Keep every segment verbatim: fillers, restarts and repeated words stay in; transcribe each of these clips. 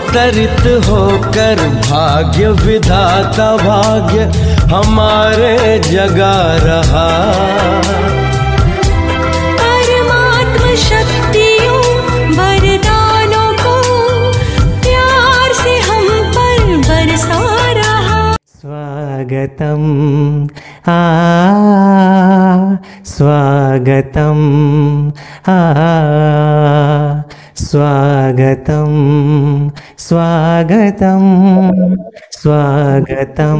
अवतरित होकर भाग्य विधाता भाग्य हमारे जगा रहा। परमात्म शक्तियों वरदानों को प्यार से हम पर बरसा रहा। स्वागतम आ स्वागतम आ स्वागतम स्वागतम स्वागतम।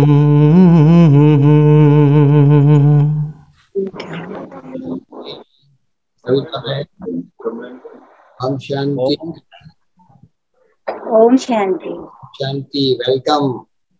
ओम शांति। ओम शांति। शांति। वेलकम।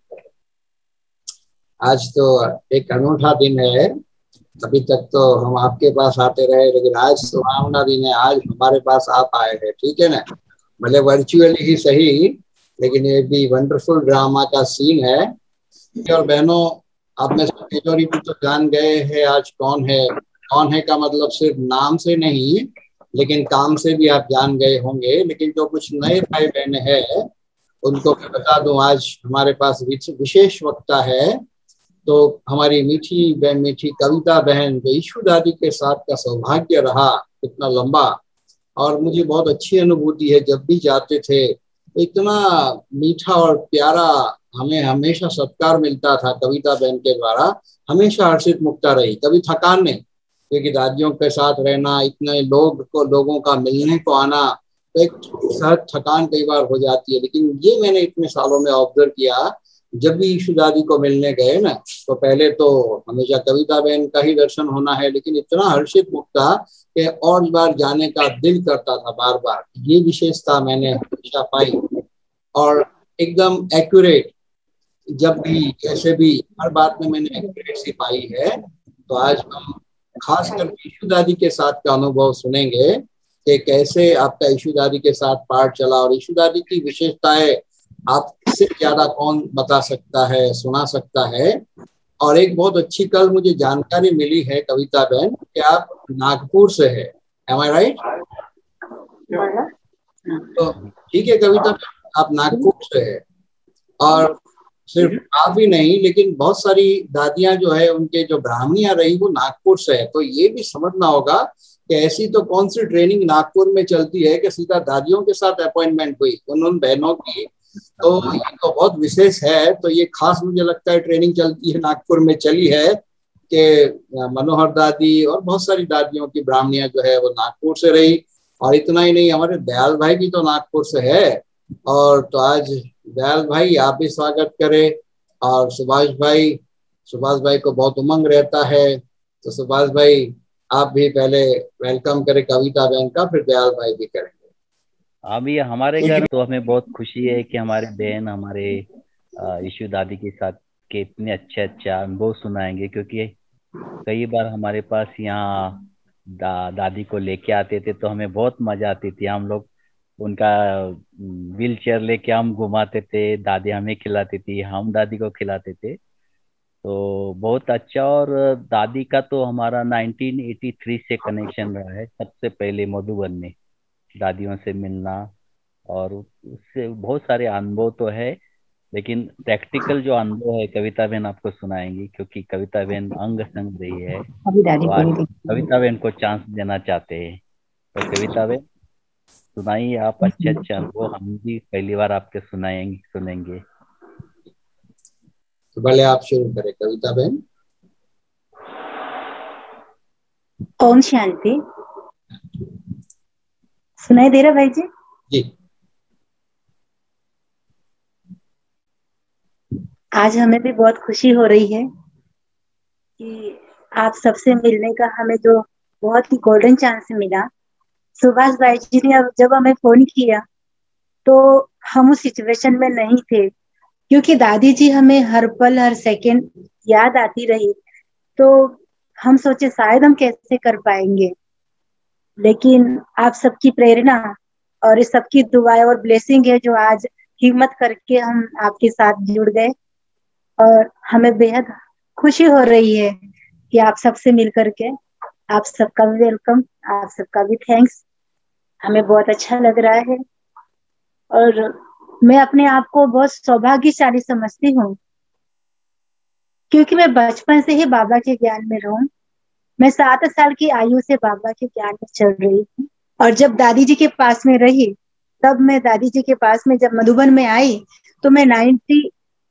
आज तो एक अनूठा दिन है। अभी तक तो हम आपके पास आते रहे, लेकिन आज सुहावना दिन है। आज हमारे पास आप आए हैं, ठीक है ना, भले वर्चुअली ही सही, लेकिन ये भी वंडरफुल ड्रामा का सीन है। और बहनों, आप में से मेजॉरिटी तो जान गए हैं आज कौन है। कौन है का मतलब सिर्फ नाम से नहीं, लेकिन काम से भी आप जान गए होंगे। लेकिन जो कुछ नए भाई बहन है उनको मैं बता दूं, आज हमारे पास विशेष वक्ता है। तो हमारी मीठी बहन, मीठी कविता बहन, जो ईशु दादी के साथ का सौभाग्य रहा इतना लंबा, और मुझे बहुत अच्छी अनुभूति है। जब भी जाते थे तो इतना मीठा और प्यारा हमें हमेशा सत्कार मिलता था कविता बहन के द्वारा। हमेशा हर्षित मुक्ता रही, कभी थकान नहीं, क्योंकि दादियों के साथ रहना, इतने लोग को लोगों का मिलने को आना, तो एक सहज थकान कई बार हो जाती है। लेकिन ये मैंने इतने सालों में ऑब्जर्व किया, जब भी ईशु दादी को मिलने गए ना, तो पहले तो हमेशा कविता बहन का ही दर्शन होना है, लेकिन इतना हर्षित मुक्ता कि और बार जाने का दिल करता था बार बार। ये विशेषता मैंने हमेशा पाई, और एकदम एक्यूरेट, जब भी कैसे भी हर बात में मैंने एक्यूरेसी पाई है। तो आज हम खासकर ईशु दादी के साथ का अनुभव सुनेंगे कि कैसे आपका ईशु दादी के साथ पाठ चला, और ईशु दादी की विशेषताएं आपसे ज्यादा कौन बता सकता है, सुना सकता है। और एक बहुत अच्छी कल मुझे जानकारी मिली है कविता बहन कि आप नागपुर से है। Am I right? तो ठीक है कविता बहन, आप नागपुर से है। और सिर्फ आप ही नहीं, लेकिन बहुत सारी दादियां जो है, उनके जो ब्राह्मणियां रही वो नागपुर से है। तो ये भी समझना होगा कि ऐसी तो कौन सी ट्रेनिंग नागपुर में चलती है कि सीधा दादियों के साथ अपॉइंटमेंट हुई उन उन बहनों की। तो ये तो बहुत विशेष है। तो ये खास मुझे लगता है ट्रेनिंग चलती है, नागपुर में चली है कि मनोहर दादी और बहुत सारी दादियों की ब्राह्मणियां जो है वो नागपुर से रही। और इतना ही नहीं, हमारे दयाल भाई भी तो नागपुर से है। और तो आज दयाल भाई आप भी स्वागत करें। और सुभाष भाई, सुभाष भाई को बहुत उमंग रहता है, तो सुभाष भाई आप भी पहले वेलकम करें कविता बहन का, फिर दयाल भाई भी करेंगे। अभी हमारे घर तो हमें बहुत खुशी है कि हमारे बहन हमारे ईशु दादी के साथ के इतने अच्छे अच्छे अनुभव सुनाएंगे। क्योंकि कई बार हमारे पास यहाँ दा, दादी को लेके आते थे तो हमें बहुत मजा आती थी। हम लोग उनका व्हील चेयर लेके हम घुमाते थे, दादी हमें खिलाती थी, हम दादी को खिलाते थे। तो बहुत अच्छा। और दादी का तो हमारा नाइनटीन एटी थ्री से कनेक्शन रहा है, सबसे पहले मधुबन में दादियों से मिलना, और उससे बहुत सारे अनुभव तो है। लेकिन प्रैक्टिकल जो अनुभव है कविता बहन आपको सुनाएंगी, क्योंकि कविता बहन अंग संग रही है। तो आज कविता बहन को चांस देना चाहते हैं। तो कविता बहन सुनाइए आप अच्छे अच्छे अनुभव, हम भी पहली बार आपके सुनाएंगे सुनेंगे। तो भले आप शुरू करें कविता बहन। ओम शांति। सुनाई दे रहा भाई जी? जी। आज हमें भी बहुत खुशी हो रही है कि आप सबसे मिलने का हमें जो बहुत ही गोल्डन चांस मिला। सुभाष भाई जी ने जब हमें फोन किया तो हम उस सिचुएशन में नहीं थे, क्योंकि दादी जी हमें हर पल हर सेकंड याद आती रही। तो हम सोचे शायद हम कैसे कर पाएंगे, लेकिन आप सबकी प्रेरणा और इस सबकी दुआएं और ब्लेसिंग है जो आज हिम्मत करके हम आपके साथ जुड़ गए। और हमें बेहद खुशी हो रही है कि आप सबसे मिल करके। आप सबका भी वेलकम, आप सबका भी थैंक्स। हमें बहुत अच्छा लग रहा है। और मैं अपने आप को बहुत सौभाग्यशाली समझती हूँ, क्योंकि मैं बचपन से ही बाबा के ज्ञान में रहूं। मैं सात साल की आयु से बाबा के ज्ञान में चल रही हूँ, और जब दादी जी के पास में रही, तब मैं दादी जी के पास में जब मधुबन में आई तो मैं नाइनटी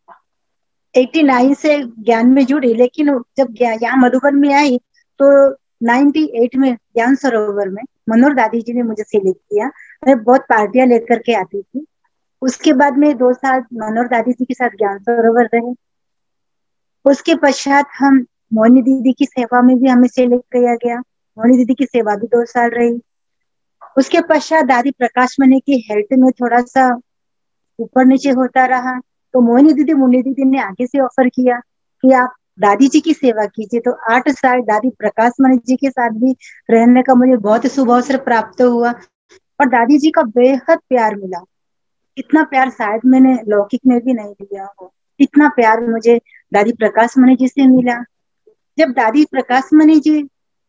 एटी नाइन से ज्ञान में जुड़ी, लेकिन जब यहाँ मधुबन में आई तो नाइनटी एट में ज्ञान सरोवर में मनोहर दादी जी ने मुझे सिलेक्ट किया। मैं बहुत पार्टियां लेकर के आती थी। उसके बाद में दो साल मनोहर दादी जी के साथ ज्ञान सरोवर रहे। उसके पश्चात हम मोहिनी दीदी की सेवा में भी हमें सिलेक्ट किया गया। मोहिनी दीदी की सेवा भी दो साल रही। उसके पश्चात दादी प्रकाश मणि की हेल्थ में थोड़ा सा ऊपर नीचे होता रहा, तो मोहिनी दीदी मुन्नी दीदी ने आगे से ऑफर किया कि आप दादी जी की सेवा कीजिए। तो आठ साल दादी प्रकाश मणि जी के साथ भी रहने का मुझे बहुत शुभ अवसर प्राप्त हुआ, और दादी जी का बेहद प्यार मिला। इतना प्यार शायद मैंने लौकिक में भी नहीं लिया हो। इतना प्यार मुझे दादी प्रकाश मणि जी से मिला। जब दादी प्रकाश मणि जी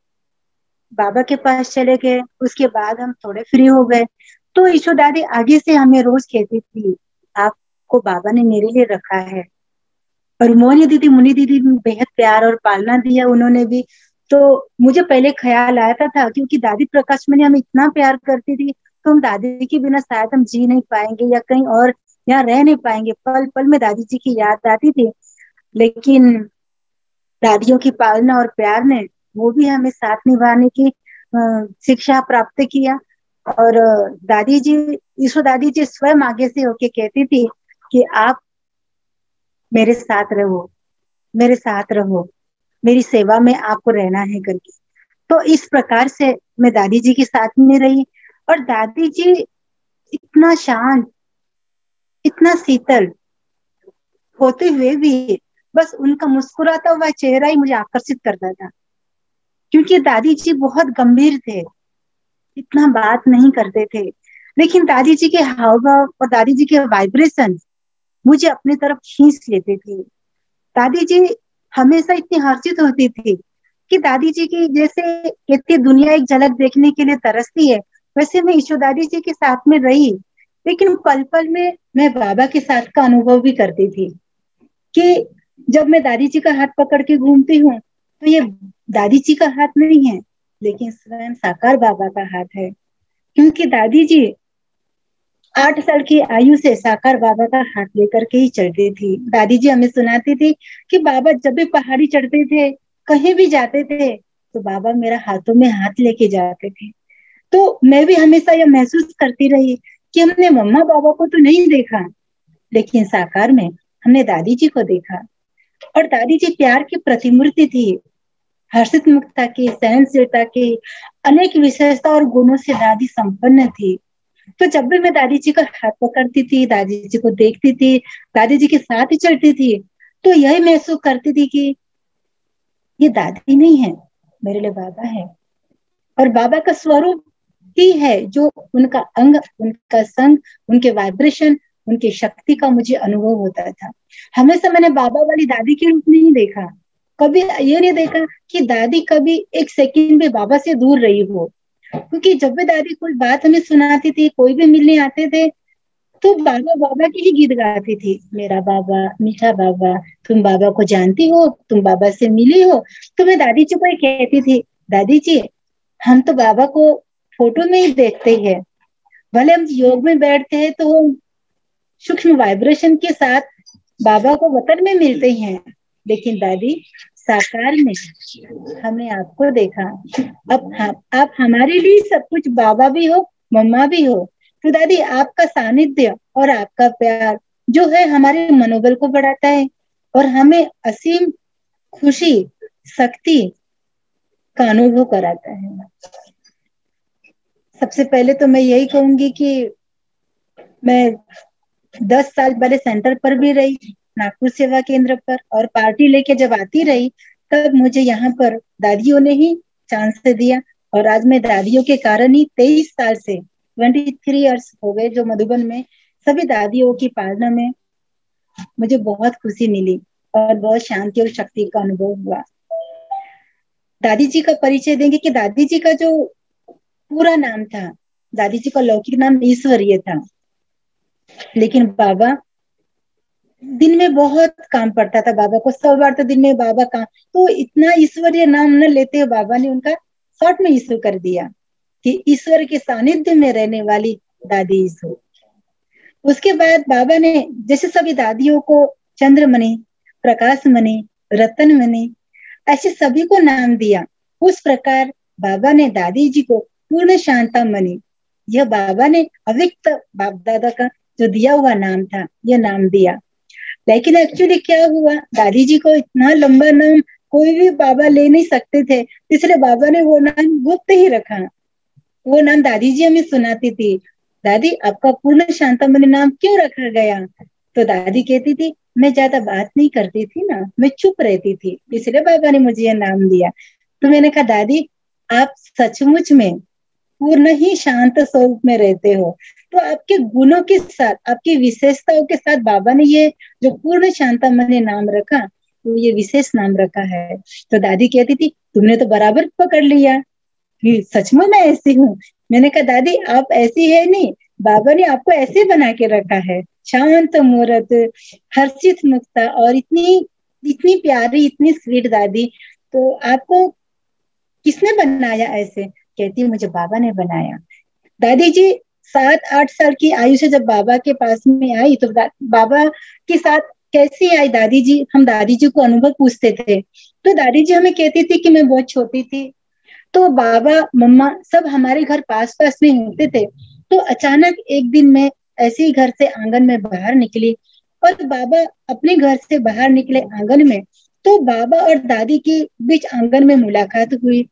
बाबा के पास चले गए, उसके बाद हम थोड़े फ्री हो गए, तो ईशो दादी आगे से हमें रोज कहती थी, आपको बाबा ने मेरे लिए रखा है। और मोहिनी दीदी मुन्नी दीदी ने बेहद प्यार और पालना दिया उन्होंने भी। तो मुझे पहले ख्याल आता था, क्योंकि दादी प्रकाश मणि हमें इतना प्यार करती थी, तो हम दादी के बिना शायद हम जी नहीं पाएंगे या कहीं और यहाँ रह नहीं पाएंगे। पल पल में दादी जी की याद आती थी, लेकिन दादियों की पालना और प्यार ने वो भी हमें साथ निभाने की शिक्षा प्राप्त किया। और दादी जी, ईशो दादी जी स्वयं आगे से होके कहती थी कि आप मेरे साथ रहो, मेरे साथ रहो, मेरी सेवा में आपको रहना है करके। तो इस प्रकार से मैं दादी जी के साथ में रही, और दादी जी इतना शांत, इतना शीतल होते हुए भी बस उनका मुस्कुराता हुआ चेहरा ही मुझे आकर्षित करता था, क्योंकि दादी जी बहुत गंभीर थे, इतना बात नहीं करते थे, लेकिन दादी जी के हाव भाव और दादी जी के वाइब्रेशन मुझे अपनी तरफ खींच लेते थे। दादी जी हमेशा इतनी हर्षित होती थी कि दादी जी की जैसे कहती दुनिया एक झलक देखने के लिए तरसती है, वैसे मैं ईशो दादी जी के साथ में रही। लेकिन पल पल में मैं बाबा के साथ का अनुभव भी करती थी कि जब मैं दादी जी का हाथ पकड़ के घूमती हूँ तो ये दादी जी का हाथ नहीं है, लेकिन स्वयं साकार बाबा का हाथ है। क्योंकि दादी जी आठ साल की आयु से साकार बाबा का हाथ लेकर के ही चलती थी। दादी जी हमें सुनाती थी कि बाबा जब भी पहाड़ी चढ़ते थे, कहीं भी जाते थे, तो बाबा मेरा हाथों में हाथ लेके जाते थे। तो मैं भी हमेशा यह महसूस करती रही कि हमने मम्मा बाबा को तो नहीं देखा, लेकिन साकार में हमने दादी जी को देखा। और दादी जी प्यार की प्रतिमूर्ति थी, हर्षित मुक्ता की, सहनशीलता की, अनेक विशेषता और गुणों से दादी संपन्न थी। तो जब भी मैं दादी जी का हाथ पकड़ती थी, दादी जी को देखती थी, दादी जी के साथ ही चलती थी, तो यही महसूस करती थी कि ये दादी नहीं है, मेरे लिए बाबा है। और बाबा का स्वरूप ही है जो उनका अंग, उनका संग, उनके वाइब्रेशन, उनकी शक्ति का मुझे अनुभव होता था। हमेशा मैंने बाबा वाली दादी के रूप नहीं देखा, कभी ये नहीं देखा कि दादी कभी एक सेकंड भी बाबा से दूर रही हो। क्योंकि जब भी दादी कोई बात हमें सुनाती थी, कोई भी मिलने आते थे, तो बाबा बाबा की ही गीत गाती थी। मेरा बाबा, मीठा बाबा, तुम बाबा को जानती हो, तुम बाबा से मिली हो। तो मैं दादी जी को ही कहती थी, दादी जी हम तो बाबा को फोटो में ही देखते हैं, भले हम योग में बैठते हैं तो सूक्ष्म वाइब्रेशन के साथ बाबा को वतन में मिलते हैं, लेकिन दादी साकार में हमने आपको देखा। अब हम, आप हमारे लिए सब कुछ, बाबा भी हो, मम्मा भी हो। तो दादी आपका सानिध्य और आपका प्यार जो है हमारे मनोबल को बढ़ाता है और हमें असीम खुशी, शक्ति का अनुभव कराता है। सबसे पहले तो मैं यही कहूंगी कि मैं दस साल पहले सेंटर पर भी रही, नागपुर सेवा केंद्र पर, और पार्टी लेके जब आती रही तब मुझे यहाँ पर दादियों ने ही चांस दिया। और आज मैं दादियों के कारण ही तेईस साल से तेईस इयर्स हो गए जो मधुबन में सभी दादियों की पालना में मुझे बहुत खुशी मिली और बहुत शांति और शक्ति का अनुभव हुआ। दादी जी का परिचय देंगे कि दादी जी का जो पूरा नाम था, दादी जी का लौकिक नाम ईश्वरीय था। लेकिन बाबा दिन में बहुत काम पड़ता था बाबा को, सौ बार तो दिन में बाबा काम, तो इतना ईश्वरीय नाम न लेते हुए बाबा ने उनका शॉर्ट में ईशु कर दिया कि ईश्वर के सानिध्य में रहने वाली दादी ईशु। उसके बाद बाबा ने जैसे सभी दादियों को चंद्रमणि, प्रकाशमणि, रतनमणि ऐसे सभी को नाम दिया, उस प्रकार बाबा ने दादी जी को पूर्ण शांतामणि, यह बाबा ने अव्यक्त बाप दादा का जो दिया हुआ नाम था, यह नाम दिया। लेकिन एक्चुअली क्या हुआ, दादी जी को इतना लंबा नाम कोई भी बाबा ले नहीं सकते थे, इसलिए बाबा ने वो नाम गुप्त ही रखा। वो नाम दादी जी हमें सुनाती थी, दादी आपका पूर्ण शांतामणि नाम क्यों रखा गया? तो दादी कहती थी मैं ज्यादा बात नहीं करती थी ना, मैं चुप रहती थी, इसलिए बाबा ने मुझे यह नाम दिया। तो मैंने कहा दादी आप सचमुच में पूर्ण ही शांत स्वरूप में रहते हो, तो आपके गुणों के साथ, आपकी विशेषताओं के साथ बाबा ने ये जो पूर्ण शांतामणि नाम रखा, तो ये विशेष नाम रखा है। तो दादी कहती थी तुमने तो बराबर पकड़ लिया कि सचमुच मैं ऐसी हूँ। मैंने कहा दादी आप ऐसी है नहीं, बाबा ने आपको ऐसे बना के रखा है, शांत मूर्त, हर्षित मुक्ता, और इतनी इतनी प्यारी, इतनी स्वीट दादी, तो आपको किसने बनाया ऐसे? कहती है मुझे बाबा ने बनाया। दादी जी सात आठ साल की आयु से जब बाबा के पास में आई, तो बाबा के साथ कैसी आई दादी जी, हम दादी जी को अनुभव पूछते थे, तो दादी जी हमें कहती थी कि मैं बहुत छोटी थी, तो बाबा मम्मा सब हमारे घर पास पास में होते थे, तो अचानक एक दिन मैं ऐसे ही घर से आंगन में बाहर निकली, और बाबा अपने घर से बाहर निकले आंगन में, तो बाबा और दादी के बीच आंगन में मुलाकात हुई,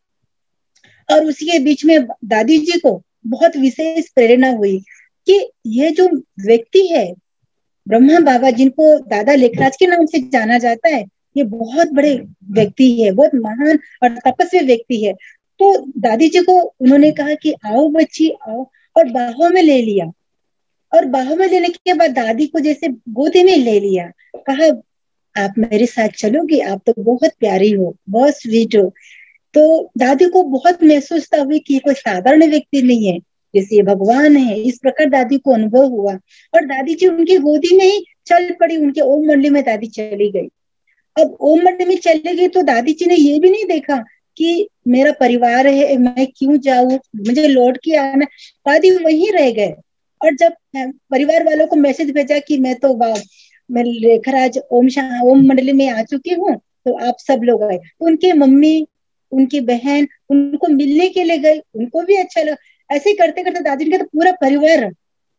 और उसी के बीच में दादी जी को बहुत विशेष प्रेरणा हुई कि ये जो व्यक्ति है ब्रह्मा बाबा, जिनको दादा लेखराज के नाम से जाना जाता है, ये बहुत बड़े व्यक्ति है, बहुत महान और तपस्वी व्यक्ति है। तो दादी जी को उन्होंने कहा कि आओ बच्ची आओ, और बाहों में ले लिया, और बाहों में लेने के बाद दादी को जैसे गोदी में ले लिया, कहा आप मेरे साथ चलोगी, आप तो बहुत प्यारी हो, बहुत स्वीट हो। तो दादी को बहुत महसूस था हुई कि ये कोई साधारण व्यक्ति नहीं है, जैसे ये भगवान है, इस प्रकार दादी को अनुभव हुआ, और दादी जी उनकी गोदी में ही चल पड़ी, उनके ओम मंडली में दादी चली गई। अब ओम मंडली में चली गई तो दादी जी ने ये भी नहीं देखा कि मेरा परिवार है, मैं क्यों जाऊं, मुझे लौट के आना, दादी वहीं रह गए। और जब परिवार वालों को मैसेज भेजा कि मैं तो मैं लेखराज ओम शाह ओम मंडली में आ चुकी हूँ, तो आप सब लोग आए, तो उनके मम्मी, उनकी बहन उनको मिलने के लिए गई, उनको भी अच्छा लगा। ऐसे ही करते करते दादी का तो पूरा परिवार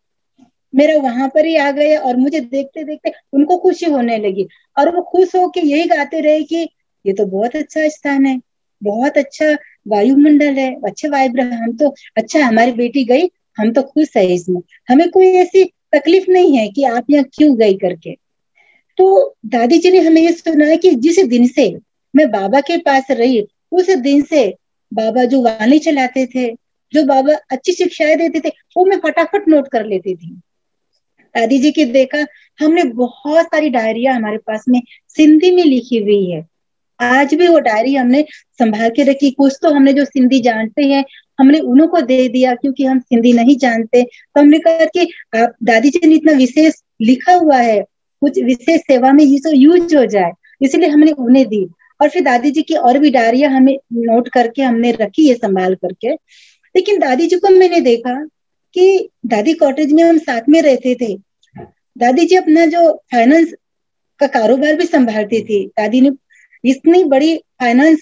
मेरा वहां पर ही आ गया, और मुझे देखते देखते उनको खुशी होने लगी, और वो खुश होके यही गाते रहे कि ये तो बहुत अच्छा स्थान है, बहुत अच्छा वायुमंडल है, अच्छे वाइब्रेशन, हम तो अच्छा हमारी बेटी गई, हम तो खुश है इसमें, हमें कोई ऐसी तकलीफ नहीं है कि आप यहाँ क्यों गई करके। तो दादी जी ने हमें ये सुनाया कि जिस दिन से मैं बाबा के पास रही, उस दिन से बाबा जो वाणी चलाते थे, जो बाबा अच्छी शिक्षाएं देते थे, वो मैं फटाफट नोट कर लेती थी। दादी जी की देखा हमने बहुत सारी डायरिया हमारे पास में सिंधी में लिखी हुई है, आज भी वो डायरी हमने संभाल के रखी। कुछ तो हमने जो सिंधी जानते हैं हमने उन्हों को दे दिया, क्योंकि हम सिंधी नहीं जानते, तो हमने कहा कि आप दादी जी ने इतना विशेष लिखा हुआ है, कुछ विशेष सेवा में ये तो यूज हो जाए, इसलिए हमने उन्हें दी। और फिर दादी जी की और भी डायरिया हमें नोट करके हमने रखी है संभाल करके। लेकिन दादी जी को मैंने देखा कि दादी कॉटेज में हम साथ में रहते थे, दादी जी अपना जो फाइनेंस का कारोबार भी संभालती थी। दादी ने इतनी बड़ी फाइनेंस,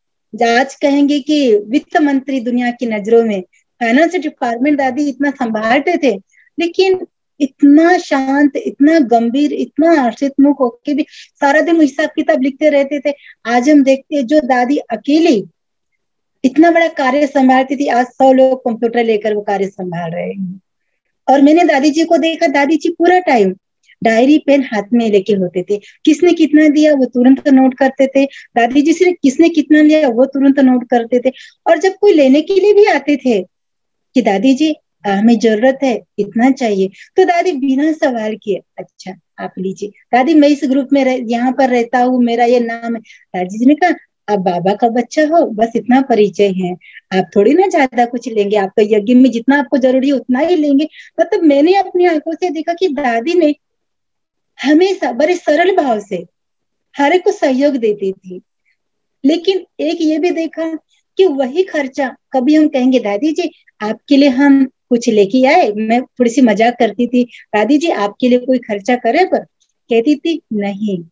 आज कहेंगे कि वित्त मंत्री दुनिया की नजरों में, फाइनेंस डिपार्टमेंट दादी इतना संभालते थे, लेकिन इतना शांत, इतना गंभीर, इतना हर्षित मुख होके भी सारा दिन हिसाब किताब लिखते रहते थे। आज हम देखते हैं जो दादी अकेली इतना बड़ा कार्य संभालती थी, आज सौ लोग कंप्यूटर लेकर वो कार्य संभाल रहे हैं। और मैंने दादी जी को देखा, दादी जी पूरा टाइम डायरी पेन हाथ में लेके होते थे, किसने कितना दिया वो तुरंत नोट करते थे, दादी जी से किसने कितना लिया वो तुरंत नोट करते थे। और जब कोई लेने के लिए भी आते थे कि दादी जी हमें जरूरत है, इतना चाहिए, तो दादी बिना सवाल किए अच्छा आप लीजिए, दादी मैं इस ग्रुप में रह, यहाँ पर रहता हूँ, मेरा ये नाम है। दादी जी ने कहा आप बाबा का बच्चा हो, बस इतना परिचय है, आप थोड़ी ना ज्यादा कुछ लेंगे, आप तो यज्ञ में जितना आपको जरूरी है उतना ही लेंगे। मतलब मैंने अपनी आंखों से देखा कि दादी ने हमेशा बड़े सरल भाव से हर एक को सहयोग देती थी। लेकिन एक ये भी देखा कि वही खर्चा कभी हम कहेंगे दादी जी आपके लिए हम कुछ लेके आए, मैं थोड़ी सी मजाक करती थी, दादी जी आपके लिए कोई खर्चा करे, पर कहती थी नहीं,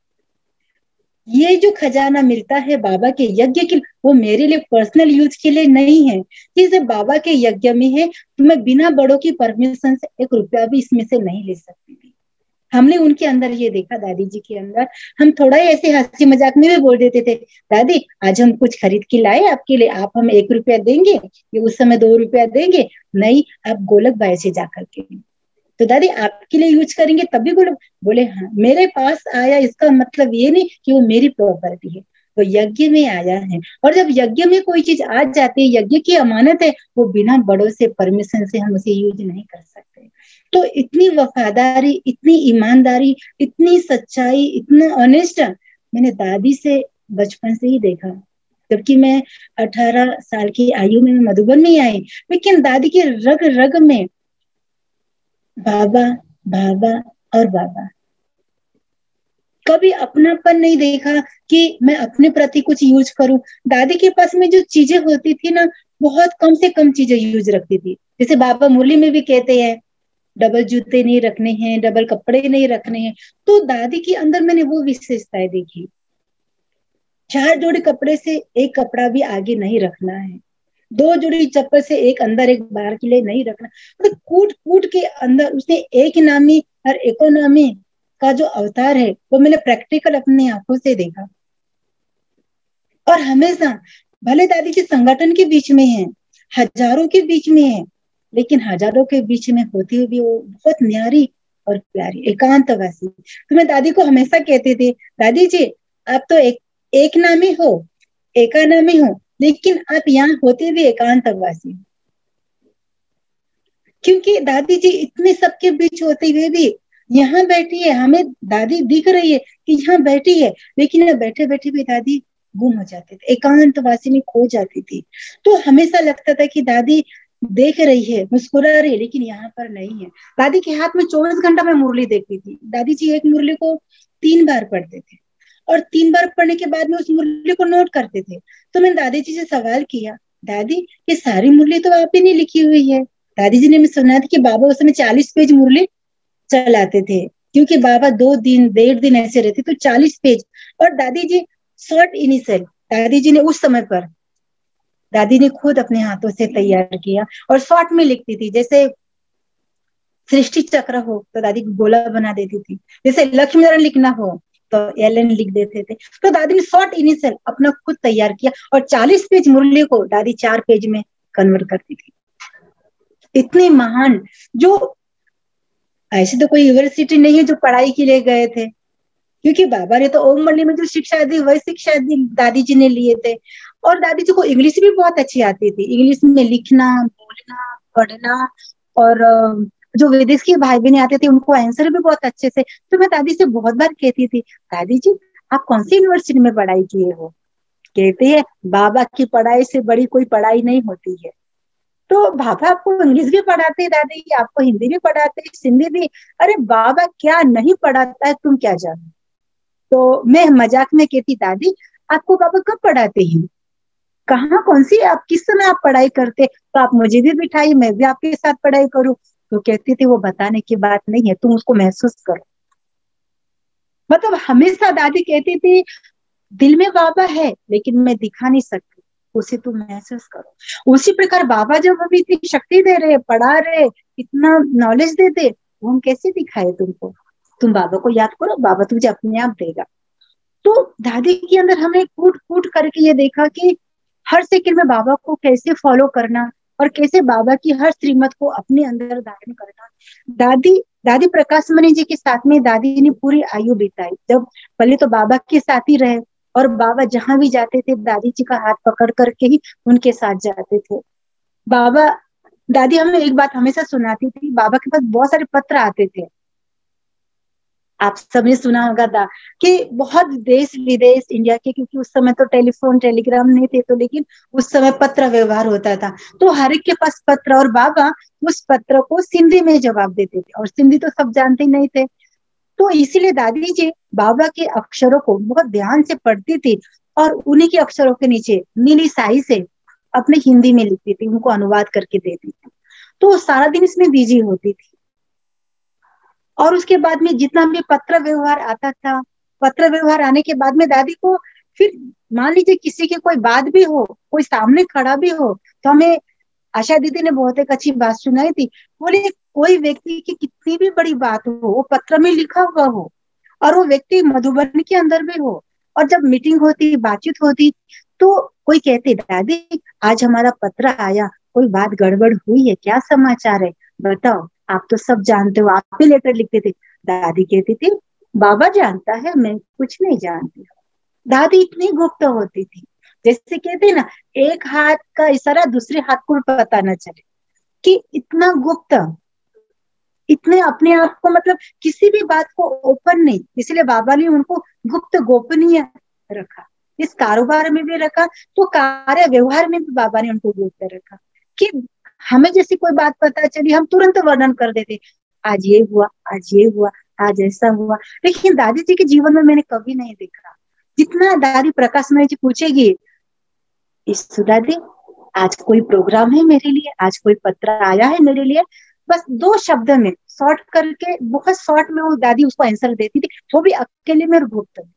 ये जो खजाना मिलता है बाबा के यज्ञ के, वो मेरे लिए पर्सनल यूज के लिए नहीं है, जैसे बाबा के यज्ञ में है तो मैं बिना बड़ों की परमिशन से एक रुपया भी इसमें से नहीं ले सकती थी। हमने उनके अंदर ये देखा, दादी जी के अंदर। हम थोड़ा ही ऐसे हंसी मजाक में भी बोल देते थे, दादी आज हम कुछ खरीद के लाए आपके लिए, आप हमें एक रुपया देंगे, ये उस समय दो रुपया देंगे, नहीं आप गोलक बाय से जाकर के, तो दादी आपके लिए यूज करेंगे तभी गोलक। बोले हाँ, मेरे पास आया इसका मतलब ये नहीं कि वो मेरी प्रॉपर्टी है, वो यज्ञ में आया है, और जब यज्ञ में कोई चीज आ जाती है, यज्ञ की अमानत है, वो बिना बड़ों से परमिशन से हम उसे यूज नहीं कर सकते। तो इतनी वफादारी, इतनी ईमानदारी, इतनी सच्चाई, इतना ऑनेस्ट मैंने दादी से बचपन से ही देखा। जबकि मैं अठारह साल की आयु में मधुबन में आई, लेकिन दादी के रग रग में बाबा बाबा और बाबा, कभी अपनापन नहीं देखा कि मैं अपने प्रति कुछ यूज करूं। दादी के पास में जो चीजें होती थी ना, बहुत कम से कम चीजें यूज रखती थी। जैसे बाबा मुरली में भी कहते हैं डबल जूते नहीं रखने हैं, डबल कपड़े नहीं रखने हैं, तो दादी के अंदर मैंने वो विशेषताएं देखी। चार जोड़ी कपड़े से एक कपड़ा भी आगे नहीं रखना है, दो जोड़ी चप्पल से एक अंदर एक बाहर के लिए नहीं रखना, तो कूट कूट के अंदर उसने एक नामी और इकोनॉमी का जो अवतार है वो मैंने प्रैक्टिकल अपनी आंखों से देखा। और हमेशा भले दादी जी संगठन के बीच में है, हजारों के बीच में है, लेकिन हजारों के बीच में होती हुई भी वो बहुत न्यारी और प्यारी एकांतवासी। तो मैं दादी को हमेशा कहती थी, दादी जी आप तो एक एक नामी हो, एकानामी हो, लेकिन आप यहाँ होते भी एकांतवासी। क्योंकि दादी जी इतने सबके बीच होते हुए भी यहाँ बैठी है, हमें दादी दिख रही है कि यहाँ बैठी है, लेकिन यहाँ बैठे बैठे भी दादी गुम हो जाते थे, एकांतवासी में खो जाती थी। तो हमेशा लगता था कि दादी देख रही है, मुस्कुरा रही है, लेकिन यहाँ पर नहीं है। दादी के हाथ में चौबीस घंटा में मुरली देखती थी। दादी जी एक मुरली को तीन बार पढ़ते थे, और तीन बार पढ़ने के बाद में उस मुरली को नोट करते थे। तो मैंने दादी जी से सवाल किया, दादी ये सारी मुरली तो आप ही ने लिखी हुई है। दादी जी ने मैं सुना था कि बाबा उस समय चालीस पेज मुरली चलाते थे, क्योंकि बाबा दो दिन डेढ़ दिन ऐसे रहते, तो चालीस पेज। और दादी जी शॉर्ट इनिशियल, दादी जी ने उस समय पर दादी ने खुद अपने हाथों से तैयार किया और शॉर्ट में लिखती थी। जैसे सृष्टि चक्र हो तो दादी गोला बना देती थी, जैसे लक्ष्मी नारायण लिखना हो तो एल एन लिख देते थे। तो दादी ने शॉर्ट इनिशियल अपना खुद तैयार किया, और चालीस पेज मुरली को दादी चार पेज में कन्वर्ट करती थी। इतने महान, जो ऐसे तो कोई यूनिवर्सिटी नहीं है जो पढ़ाई के लिए गए थे, क्योंकि बाबा ने तो ओम मंडी में जो शिक्षा दी वही शिक्षा दी दादी जी ने लिए थे। और दादी जी को इंग्लिश भी बहुत अच्छी आती थी, इंग्लिश में लिखना, बोलना, पढ़ना, और जो विदेश के भाई बहन आते थे उनको आंसर भी बहुत अच्छे से। तो मैं दादी से बहुत बार कहती थी, दादी जी आप कौन सी यूनिवर्सिटी में पढ़ाई किए हो? कहते हैं बाबा की पढ़ाई से बड़ी कोई पढ़ाई नहीं होती है। तो बाबा आपको इंग्लिश भी पढ़ाते, दादी आपको हिंदी भी पढ़ाते, सिंधी भी। अरे बाबा क्या नहीं पढ़ाता है तुम क्या जानो। तो मैं मजाक में कहती, दादी आपको बाबा कब पढ़ाते हैं, कहाँ, कौन सी, आप किस समय आप पढ़ाई करते, तो आप मुझे भी बिठाइए, मैं भी आपके साथ पढ़ाई करूं। तो कहती थी वो बताने की बात नहीं है, तुम उसको महसूस करो। मतलब हमेशा दादी कहती थी दिल में बाबा है लेकिन मैं दिखा नहीं सकती, उसे तुम महसूस करो। उसी प्रकार बाबा जब हमें इतनी शक्ति दे रहे, पढ़ा रहे, इतना नॉलेज देते, वो हम कैसे दिखाए तुमको? तुम बाबा को याद करो, बाबा तुझे अपने आप देगा। तो दादी के अंदर हमने कूट कूट करके ये देखा कि हर सेकंड में बाबा को कैसे फॉलो करना और कैसे बाबा की हर श्रीमत को अपने अंदर धारण करना। दादी दादी प्रकाश मणि जी के साथ में दादी ने पूरी आयु बिताई। जब पहले तो बाबा के साथ ही रहे, और बाबा जहां भी जाते थे दादी जी का हाथ पकड़ करके ही उनके साथ जाते थे। बाबा दादी हमें एक बात हमेशा सुनाती थी, बाबा के पास बहुत सारे पत्र आते थे, आप सबने सुना होगा दा कि बहुत देश विदेश इंडिया के, क्योंकि उस समय तो टेलीफोन टेलीग्राम नहीं थे, तो लेकिन उस समय पत्र व्यवहार होता था, तो हर एक के पास पत्र, और बाबा उस पत्र को सिंधी में जवाब देते थे, और सिंधी तो सब जानते ही नहीं थे। तो इसीलिए दादी जी बाबा के अक्षरों को बहुत ध्यान से पढ़ती थी, और उन्हीं के अक्षरों के नीचे नीली स्याही से अपने हिंदी में लिखती थी, उनको अनुवाद करके देती थी। तो सारा दिन इसमें बिजी होती थी। और उसके बाद में जितना भी पत्र व्यवहार आता था, पत्र व्यवहार आने के बाद में दादी को फिर मान लीजिए किसी की कोई बात भी हो, कोई सामने खड़ा भी हो, तो हमें आशा दीदी ने बहुत एक अच्छी बात सुनाई थी, बोले कोई व्यक्ति की कितनी भी बड़ी बात हो, वो पत्र में लिखा हुआ हो, और वो व्यक्ति मधुबन के अंदर भी हो, और जब मीटिंग होती, बातचीत होती, तो कोई कहते दादी आज हमारा पत्र आया, कोई बात गड़बड़ हुई है, क्या समाचार है, बताओ, आप तो सब जानते हो, आप भी लेटर लिखते थे। दादी कहती थी बाबा जानता है, मैं कुछ नहीं जानती। दादी इतनी गुप्त होती थी, जैसे कहते ना एक हाथ का इशारा दूसरे हाथ को पता न चले, कि इतना गुप्त, इतने अपने आप को, मतलब किसी भी बात को ओपन नहीं, इसलिए बाबा ने उनको गुप्त गोपनीय रखा। इस कारोबार में भी रखा, तो कार्य व्यवहार में भी बाबा ने उनको गुप्त रखा, कि हमें जैसी कोई बात पता चली हम तुरंत वर्णन कर देते, आज ये हुआ, आज ये हुआ, आज ऐसा हुआ। लेकिन दादी जी के जीवन में मैंने कभी नहीं देखा, जितना दादी प्रकाश मणि जी पूछेगी, ईसु दादी आज कोई प्रोग्राम है मेरे लिए, आज कोई पत्र आया है मेरे लिए, बस दो शब्द में शॉर्ट करके, बहुत शॉर्ट में वो दादी उसको आंसर देती थी, वो भी अकेले में और गुप्त में।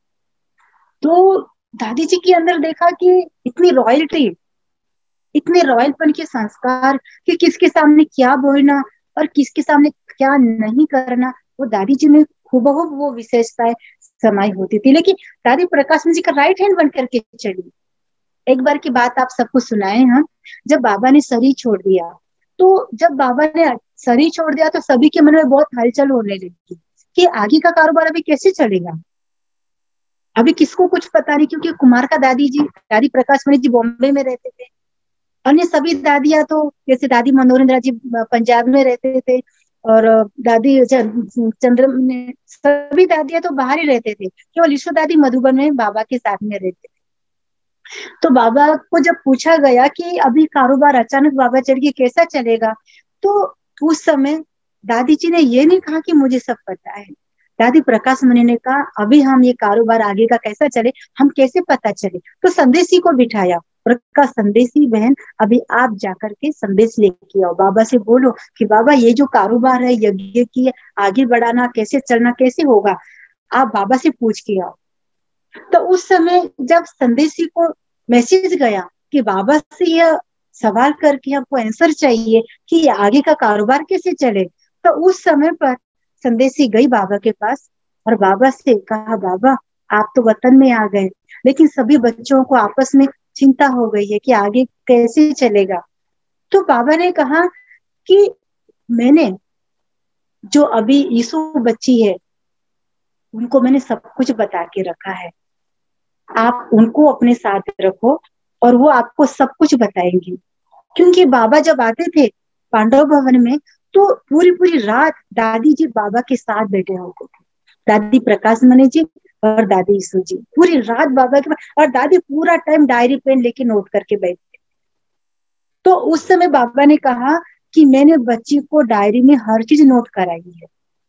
तो दादी जी के अंदर देखा कि इतनी रॉयल्टी, इतने रॉयलपन के संस्कार, कि किसके सामने क्या बोलना और किसके सामने क्या नहीं करना, वो दादी जी में खूबहू वो विशेषताएं समाई होती थी। लेकिन दादी प्रकाश जी का राइट हैंड बन करके चली। एक बार की बात आप सबको सुनाए हम, जब बाबा ने शरीर छोड़ दिया, तो जब बाबा ने शरीर छोड़ दिया तो सभी के मन में बहुत हलचल होने लगी कि आगे का कारोबार अभी कैसे चलेगा, अभी किसको कुछ पता नहीं, क्योंकि कुमार का दादी जी, दादी प्रकाश मणि जी बॉम्बे में रहते थे, अन्य सभी दादियां तो जैसे दादी मनोरेंद्र जी पंजाब में रहते थे, और दादी चंद्र, सभी दादियां तो बाहर ही रहते थे, केवल ईशो दादी मधुबन में बाबा के साथ में रहते थे। तो बाबा को जब पूछा गया कि अभी कारोबार अचानक बाबा चल गए, कैसा चलेगा, तो उस समय दादी जी ने ये नहीं कहा कि मुझे सब पता है। दादी प्रकाश मणि ने कहा अभी हम ये कारोबार आगे का कैसा चले, हम कैसे पता चले, तो संदेशी को बिठाया, प्रकाश संदेशी बहन अभी आप जाकर के संदेश लेके आओ, बाबा से बोलो कि बाबा ये जो कारोबार है यज्ञ की आगे बढ़ाना, कैसे चलना, कैसे होगा, आप बाबा से पूछ के आओ। तो उस समय जब संदेशी को मैसेज गया कि बाबा से यह सवाल करके हमको आंसर चाहिए कि आगे का कारोबार कैसे चले, तो उस समय पर संदेशी गई बाबा के पास और बाबा से कहा बाबा आप तो वतन में आ गए, लेकिन सभी बच्चों को आपस में चिंता हो गई है कि आगे कैसे चलेगा। तो बाबा ने कहा कि मैंने जो अभी यीशु बच्ची है उनको मैंने सब कुछ बता के रखा है, आप उनको अपने साथ रखो और वो आपको सब कुछ बताएंगी। क्योंकि बाबा जब आते थे पांडव भवन में तो पूरी पूरी रात दादी जी बाबा के साथ बैठे होते थे, दादी प्रकाश मणि जी और दादी यीशु जी पूरी रात बाबा के, और दादी पूरा टाइम डायरी पेन लेके नोट करके बैठते। तो उस समय बाबा ने कहा कि मैंने बच्ची को डायरी में हर चीज नोट कराई है,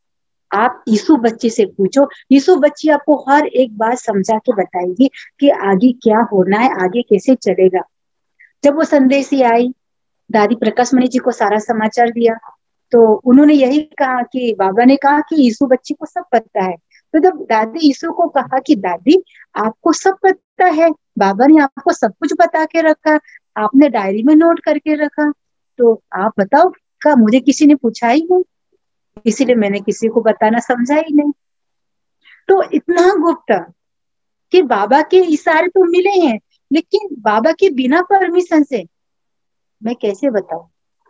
आप यीशु बच्ची से पूछो, यीशु बच्ची आपको हर एक बात समझा के बताएगी कि आगे क्या होना है, आगे कैसे चलेगा। जब वो संदेशी आई, दादी प्रकाश मणि जी को सारा समाचार दिया, तो उन्होंने यही कहा कि बाबा ने कहा कि यीशु बच्ची को सब पता है। तो जब दादी यीशु को कहा कि दादी आपको सब पता है, बाबा ने आपको सब कुछ बता के रखा, आपने डायरी में नोट करके रखा, तो आप बताओ, क्या मुझे किसी ने पूछा ही नहीं, इसीलिए मैंने किसी को बताना समझा ही नहीं। तो इतना गुप्त कि बाबा के इशारे तो मिले हैं, लेकिन बाबा के बिना परमिशन से मैं कैसे बताऊं,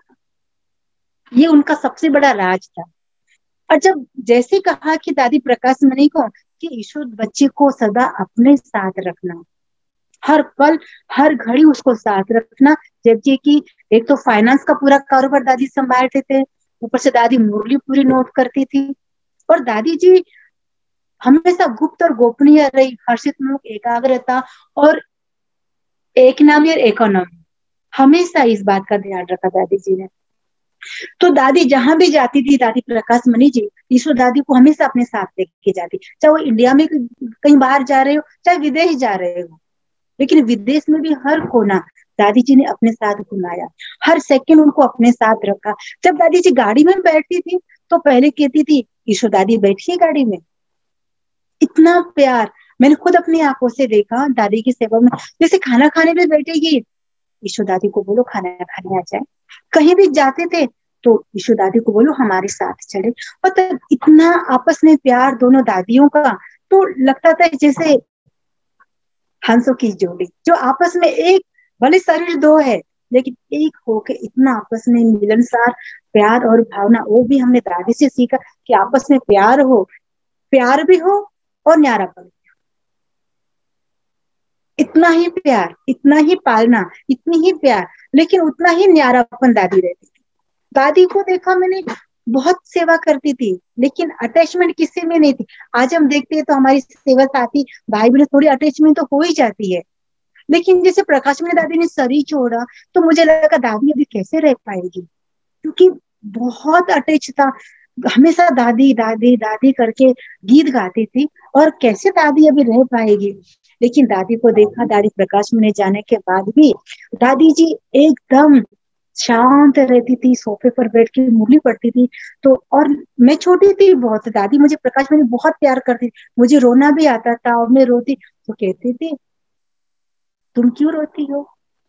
ये उनका सबसे बड़ा राज था। और जब जैसे कहा कि दादी प्रकाश मणि को कि यीशु बच्चे को सदा अपने साथ रखना, हर पल हर घड़ी उसको साथ रखना, जबकि कि एक तो फाइनेंस का पूरा कारोबार दादी संभालते थे, ऊपर से दादी मुरली पूरी नोट करती थी, और दादी जी हमेशा गुप्त और गोपनीय रही, हर्षित मुख, एकाग्रता और एक नाम और इकोनॉमी, हमेशा इस बात का ध्यान रखा दादी जी ने। तो दादी जहां भी जाती थी, दादी प्रकाश मणि जी ईश्वर दादी को हमेशा अपने साथ लेके जाती, चाहे वो इंडिया में कहीं बाहर जा रहे हो, चाहे विदेश जा रहे हो, लेकिन विदेश में भी हर कोना दादी जी ने अपने साथ घुमाया, हर सेकंड उनको अपने साथ रखा। जब दादी जी गाड़ी में बैठती थी तो पहले कहती थी ईश्वर दादी बैठिए गाड़ी में। इतना प्यार मैंने खुद अपनी आंखों से देखा दादी की सेवा में। जैसे खाना खाने में बैठेगी, ईशु दादी को बोलो खाना खाने आ जाए। कहीं भी जाते थे तो ईशु दादी को बोलो हमारे साथ चले। और तब इतना आपस में प्यार दोनों दादियों का, तो लगता था जैसे हंसों की जोड़ी जो आपस में एक, भले शरीर दो है लेकिन एक होके इतना आपस में मिलनसार प्यार और भावना, वो भी हमने दादी से सीखा कि आपस में प्यार हो, प्यार भी हो और न्यारापन। इतना ही प्यार, इतना ही पालना, इतनी ही प्यार, लेकिन उतना ही न्यारापन दादी रहती थी। दादी को देखा मैंने, बहुत सेवा करती थी लेकिन अटैचमेंट किसी में नहीं थी। आज हम देखते हैं तो हमारी सेवा साथी भाई बहन थोड़ी अटैचमेंट तो हो ही जाती है, लेकिन जैसे प्रकाश में दादी ने शरीर छोड़ा तो मुझे लगा दादी अभी कैसे रह पाएगी, क्योंकि बहुत अटैच था। हमेशा दादी दादी दादी करके गीत गाती थी और कैसे दादी अभी रह पाएगी। लेकिन दादी को देखा, दादी प्रकाश में जाने के बाद भी दादी जी एकदम शांत रहती थी, सोफे पर बैठ के मुरली पढ़ती थी। तो और मैं छोटी थी बहुत, दादी मुझे प्रकाश में बहुत प्यार करती थी, मुझे रोना भी आता था और मैं रोती तो कहती थी तुम क्यों रोती हो,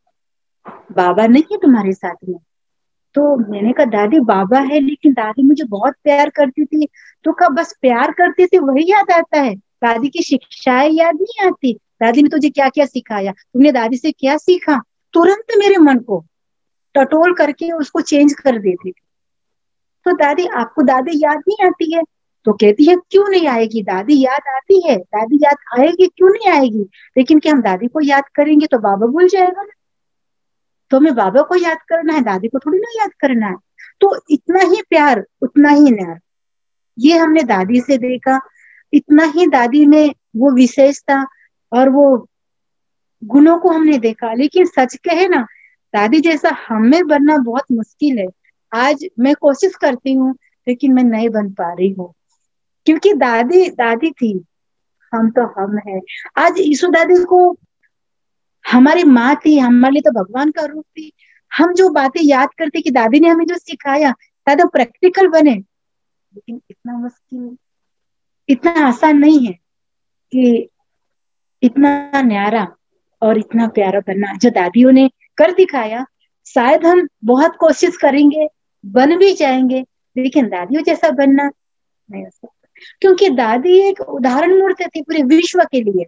बाबा नहीं है तुम्हारे साथ में। तो मैंने कहा दादी बाबा है, लेकिन दादी मुझे बहुत प्यार करती थी। तो कब बस प्यार करती थी वही याद आता है, दादी की शिक्षाएं याद नहीं आती। दादी ने तुझे क्या क्या सिखाया, तुमने दादी से क्या सीखा, तुरंत मेरे मन को टटोल करके उसको चेंज कर देती थी। तो दादी आपको दादी याद नहीं आती है, तो कहती है क्यों नहीं आएगी, दादी याद आती है, दादी याद आएगी, क्यों नहीं आएगी। लेकिन कि हम दादी को याद करेंगे तो बाबा भूल जाएगा ना, तो हमें बाबा को याद करना है, दादी को थोड़ी ना याद करना है। तो इतना ही प्यार उतना ही न्यार, ये हमने दादी से देखा। इतना ही दादी में वो विशेषता और वो गुणों को हमने देखा। लेकिन सच कहे ना, दादी जैसा हमें बनना बहुत मुश्किल है। आज मैं कोशिश करती हूँ लेकिन मैं नहीं बन पा रही हूँ, क्योंकि दादी दादी थी, हम तो हम है। आज ईशु दादी को हमारी माँ थी, हमारे लिए तो भगवान का रूप थी। हम जो बातें याद करते कि दादी ने हमें जो सिखाया दादा प्रैक्टिकल बने, लेकिन इतना मुश्किल, इतना आसान नहीं है कि इतना न्यारा और इतना प्यारा बनना जो दादियों ने कर दिखाया। शायद हम बहुत कोशिश करेंगे, बन भी जाएंगे, लेकिन दादियों जैसा बनना नहीं हो सकता, क्योंकि दादी एक उदाहरण मूर्ति थी पूरे विश्व के लिए।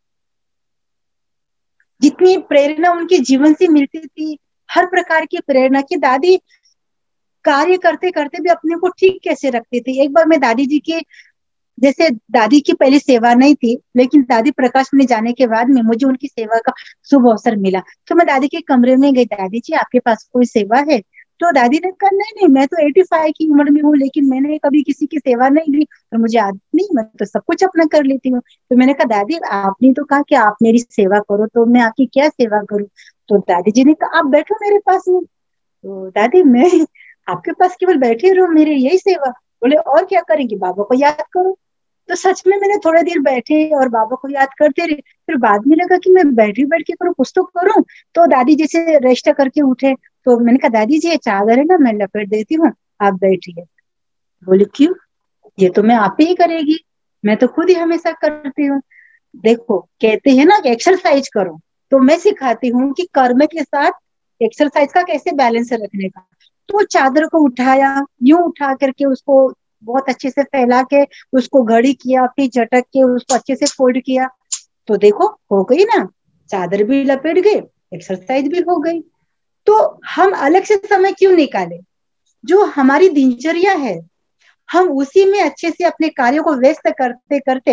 जितनी प्रेरणा उनके जीवन से मिलती थी, हर प्रकार की प्रेरणा की, दादी कार्य करते करते भी अपने को ठीक कैसे रखती थी। एक बार मैं दादी जी के, जैसे दादी की पहले सेवा नहीं थी, लेकिन दादी प्रकाश में जाने के बाद में मुझे उनकी सेवा का शुभ अवसर मिला। तो मैं दादी के कमरे में गई, दादी जी आपके पास कोई सेवा है। तो दादी ने कहा नहीं नहीं, मैं तो पचासी की उम्र में हूँ, लेकिन मैंने कभी किसी की सेवा नहीं ली और मुझे आदत नहीं, मैं तो सब कुछ अपना कर लेती हूँ। तो मैंने कहा दादी आपने तो कहा कि आप मेरी सेवा करो, तो मैं आपकी क्या सेवा करूँ। तो दादी जी ने कहा आप बैठो मेरे पास में। तो दादी मैं आपके पास केवल बैठे रहो, मेरी यही सेवा। बोले और क्या करेंगे, बाबा को याद करो। तो सच में मैंने थोड़ी देर बैठे और बाबा को याद करते रहे। फिर बाद में लगा कि मैं बैठी बैठ के करूँ, कुछ तो करूँ। तो दादी जैसे रेस्ट करके उठे, तो मैंने कहा दादी जी ये चादर है ना, मैं लपेट देती हूँ, आप बैठिए। बोले क्यों, ये तो मैं आप ही करेगी, मैं तो खुद ही हमेशा करती हूँ। देखो कहते हैं ना एक्सरसाइज करो, तो मैं सिखाती हूँ कि कर्म के साथ एक्सरसाइज का कैसे बैलेंस रखने का। तो चादर को उठाया, यूं उठा करके उसको बहुत अच्छे से फैला के उसको घड़ी किया, फिर झटक के उसको अच्छे से फोल्ड किया। तो देखो हो गई ना, चादर भी लपेट गए, एक्सरसाइज भी हो गई। तो हम अलग से समय क्यों निकाले, जो हमारी दिनचर्या है हम उसी में अच्छे से अपने कार्यों को व्यस्त करते करते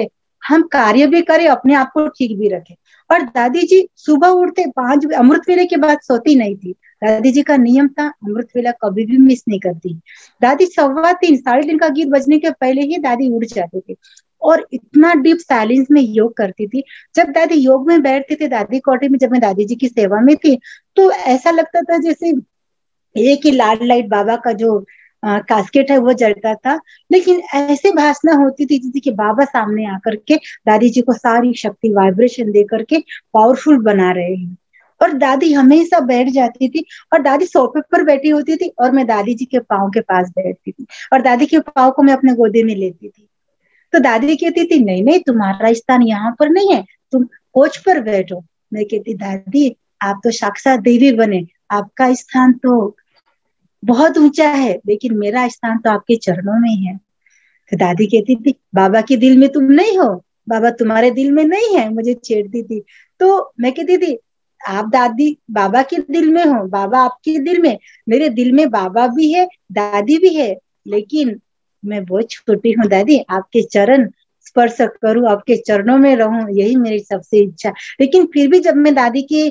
हम कार्य भी करें, अपने आप को ठीक भी रखें। और दादी जी सुबह उठते पांच अमृत वेले के बाद सोती नहीं थी। दादी जी का नियम था अमृत वेला कभी भी मिस नहीं करती। दादी सवा तीन साढ़े तीन का गीत बजने के पहले ही दादी उठ जाते थे और इतना डीप साइलेंस में योग करती थी। जब दादी योग में बैठते थे दादी कोटे में, जब मैं दादी जी की सेवा में थी, तो ऐसा लगता था जैसे एक ही लाल लाइट बाबा का जो आ, कास्केट है वो जलता था। लेकिन ऐसे भाषणा होती थी जैसे कि बाबा सामने आकर के दादी जी को सारी शक्ति वाइब्रेशन दे करके पावरफुल बना रहे हैं। और दादी हमेशा बैठ जाती थी और दादी सोफे पर बैठी होती थी और मैं दादी जी के पाँव के पास बैठती थी और दादी के पाँव को मैं अपने गोदे में लेती थी। तो दादी कहती थी नहीं नहीं तुम्हारा स्थान यहाँ पर नहीं है, तुम कोच पर बैठो। मैं कहती दादी आप तो साक्षात देवी बने, आपका स्थान तो बहुत ऊंचा है, लेकिन मेरा स्थान तो आपके चरणों में है। तो दादी कहती थी बाबा के दिल में तुम नहीं हो, बाबा तुम्हारे दिल में नहीं है, मुझे छेड़ती थी। तो मैं कहती थी आप दादी बाबा के दिल में हो, बाबा आपके दिल में, मेरे दिल में बाबा भी है दादी भी है, लेकिन मैं बहुत छोटी हूँ दादी, आपके चरण स्पर्श करूं, आपके चरणों में रहूं, यही मेरी सबसे इच्छा। लेकिन फिर भी जब मैं दादी के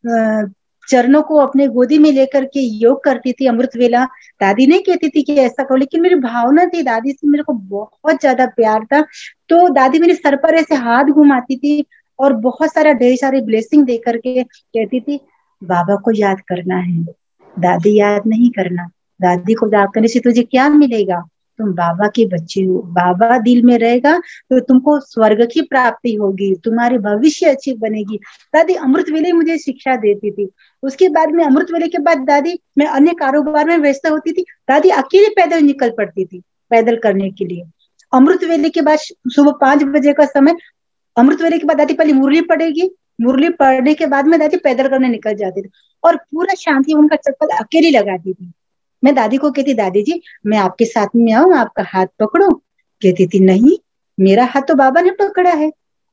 चरणों को अपने गोदी में लेकर के योग करती थी अमृत वेला, दादी नहीं कहती थी कि ऐसा करो, लेकिन मेरी भावना थी, दादी से मेरे को बहुत ज्यादा प्यार था। तो दादी मेरे सर पर ऐसे हाथ घुमाती थी और बहुत सारा ढेर सारे ब्लेसिंग दे करके कहती थी बाबा को याद करना है, दादी याद नहीं करना। दादी को याद करने से तुझे क्या मिलेगा, तुम बाबा के बच्चे हो, बाबा दिल में रहेगा तो तुमको स्वर्ग की प्राप्ति होगी, तुम्हारी भविष्य अच्छी बनेगी। दादी अमृत वेले मुझे शिक्षा देती थी। उसके बाद में अमृत वेले के बाद दादी मैं अन्य कारोबार में व्यस्त होती थी, दादी अकेले पैदल निकल पड़ती थी पैदल करने के लिए। अमृत वेले के बाद सुबह पांच बजे का समय, अमृत वेले के बाद दादी पहले मुरली पढ़ेगी, मुरली पढ़ने के बाद में दादी पैदल करने निकल जाती थी और पूरा शांति उनका चक्कर अकेली लगाती थी। मैं दादी को कहती दादी जी मैं आपके साथ में आऊं, आपका हाथ पकड़ूं? कहती थी नहीं, मेरा हाथ तो बाबा ने पकड़ा है,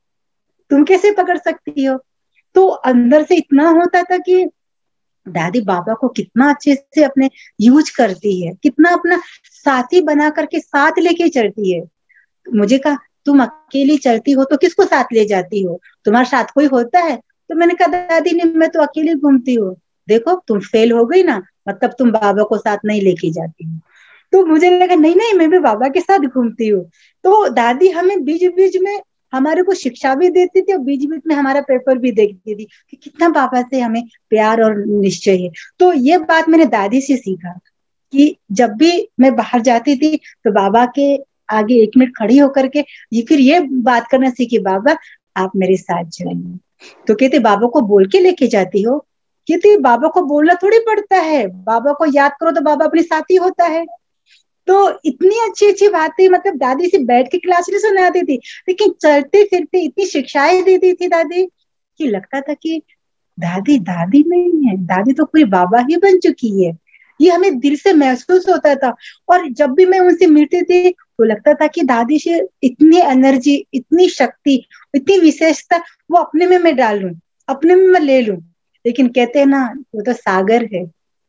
तुम कैसे पकड़ सकती हो? तो अंदर से इतना होता था कि दादी बाबा को कितना अच्छे से अपने यूज करती है, कितना अपना साथी बना करके साथ लेके चलती है। मुझे कहा तुम अकेली चलती हो तो किसको साथ ले जाती हो, तुम्हारे साथ कोई होता है? तो मैंने कहा दादी ने मैं तो अकेली घूमती हूँ। देखो तुम फेल हो गई ना, मतलब तुम बाबा को साथ नहीं लेके जाती हो। तो मुझे लगा नहीं नहीं मैं भी बाबा के साथ घूमती हूँ। तो दादी हमें बीच बीच में हमारे को शिक्षा भी देती थी और बीच बीच में हमारा पेपर भी देखती थी कि कितना बाबा से हमें प्यार और निश्चय है। तो ये बात मैंने दादी से सीखा कि जब भी मैं बाहर जाती थी तो बाबा के आगे एक मिनट खड़ी होकर के ये फिर ये बात करना सीखी बाबा आप मेरे साथ जाइए। तो कहते बाबा को बोल के लेके जाती हो? कहते बाबा को बोलना थोड़ी पड़ता है, बाबा को याद करो तो बाबा अपने साथी होता है। तो इतनी अच्छी अच्छी बातें मतलब दादी से बैठ के क्लास में सुनाती थी, लेकिन चलते फिरते इतनी शिक्षाएं देती थी दादी कि लगता था कि दादी दादी नहीं है, दादी तो कोई बाबा ही बन चुकी है। ये हमें दिल से महसूस होता था। और जब भी मैं उनसे मिलती थी तो लगता था कि दादी से इतनी एनर्जी, इतनी शक्ति, इतनी विशेषता वो अपने में मैं डाल लूं, अपने में मैं ले लूं। लेकिन कहते हैं ना वो तो सागर है,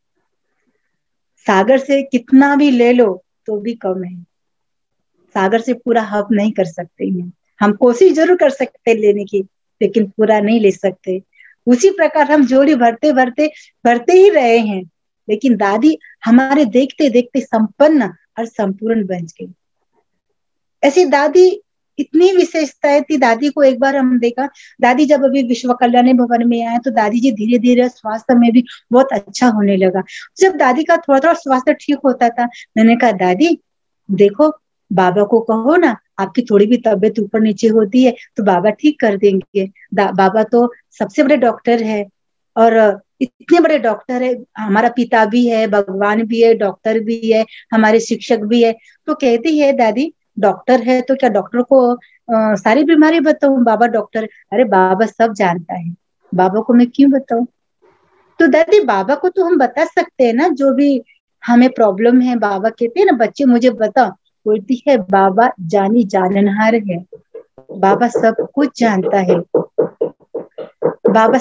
सागर से कितना भी ले लो तो भी कम है, सागर से पूरा हब नहीं कर सकते हैं। हम कोशिश जरूर कर सकते हैं लेने की, लेकिन पूरा नहीं ले सकते। उसी प्रकार हम जोड़ी भरते भरते भरते ही रहे हैं, लेकिन दादी हमारे देखते देखते संपन्न और संपूर्ण बन गई। ऐसी दादी इतनी विशेषताएं थी दादी को। एक बार हम देखा दादी जब अभी विश्व कल्याण भवन में आए तो दादी जी धीरे धीरे स्वास्थ्य में भी बहुत अच्छा होने लगा। जब दादी का थोड़ा थोड़ा स्वास्थ्य ठीक होता था, मैंने कहा दादी देखो बाबा को कहो ना, आपकी थोड़ी भी तबीयत ऊपर नीचे होती है तो बाबा ठीक कर देंगे। बाबा तो सबसे बड़े डॉक्टर है और इतने बड़े डॉक्टर है, हमारा पिता भी है, भगवान भी है, डॉक्टर भी है, हमारे शिक्षक भी है। तो कहती है दादी डॉक्टर है तो क्या डॉक्टर को आ, सारी बीमारी बताऊं? बाबा डॉक्टर, अरे बाबा सब जानता है, बाबा को मैं क्यों बताऊं? तो दादी बाबा को तो हम बता सकते हैं ना जो भी हमें प्रॉब्लम है। बाबा कहते हैं ना बच्चे मुझे बता, बोलती है बाबा जानी जाननहार है, बाबा सब कुछ जानता है। बाबा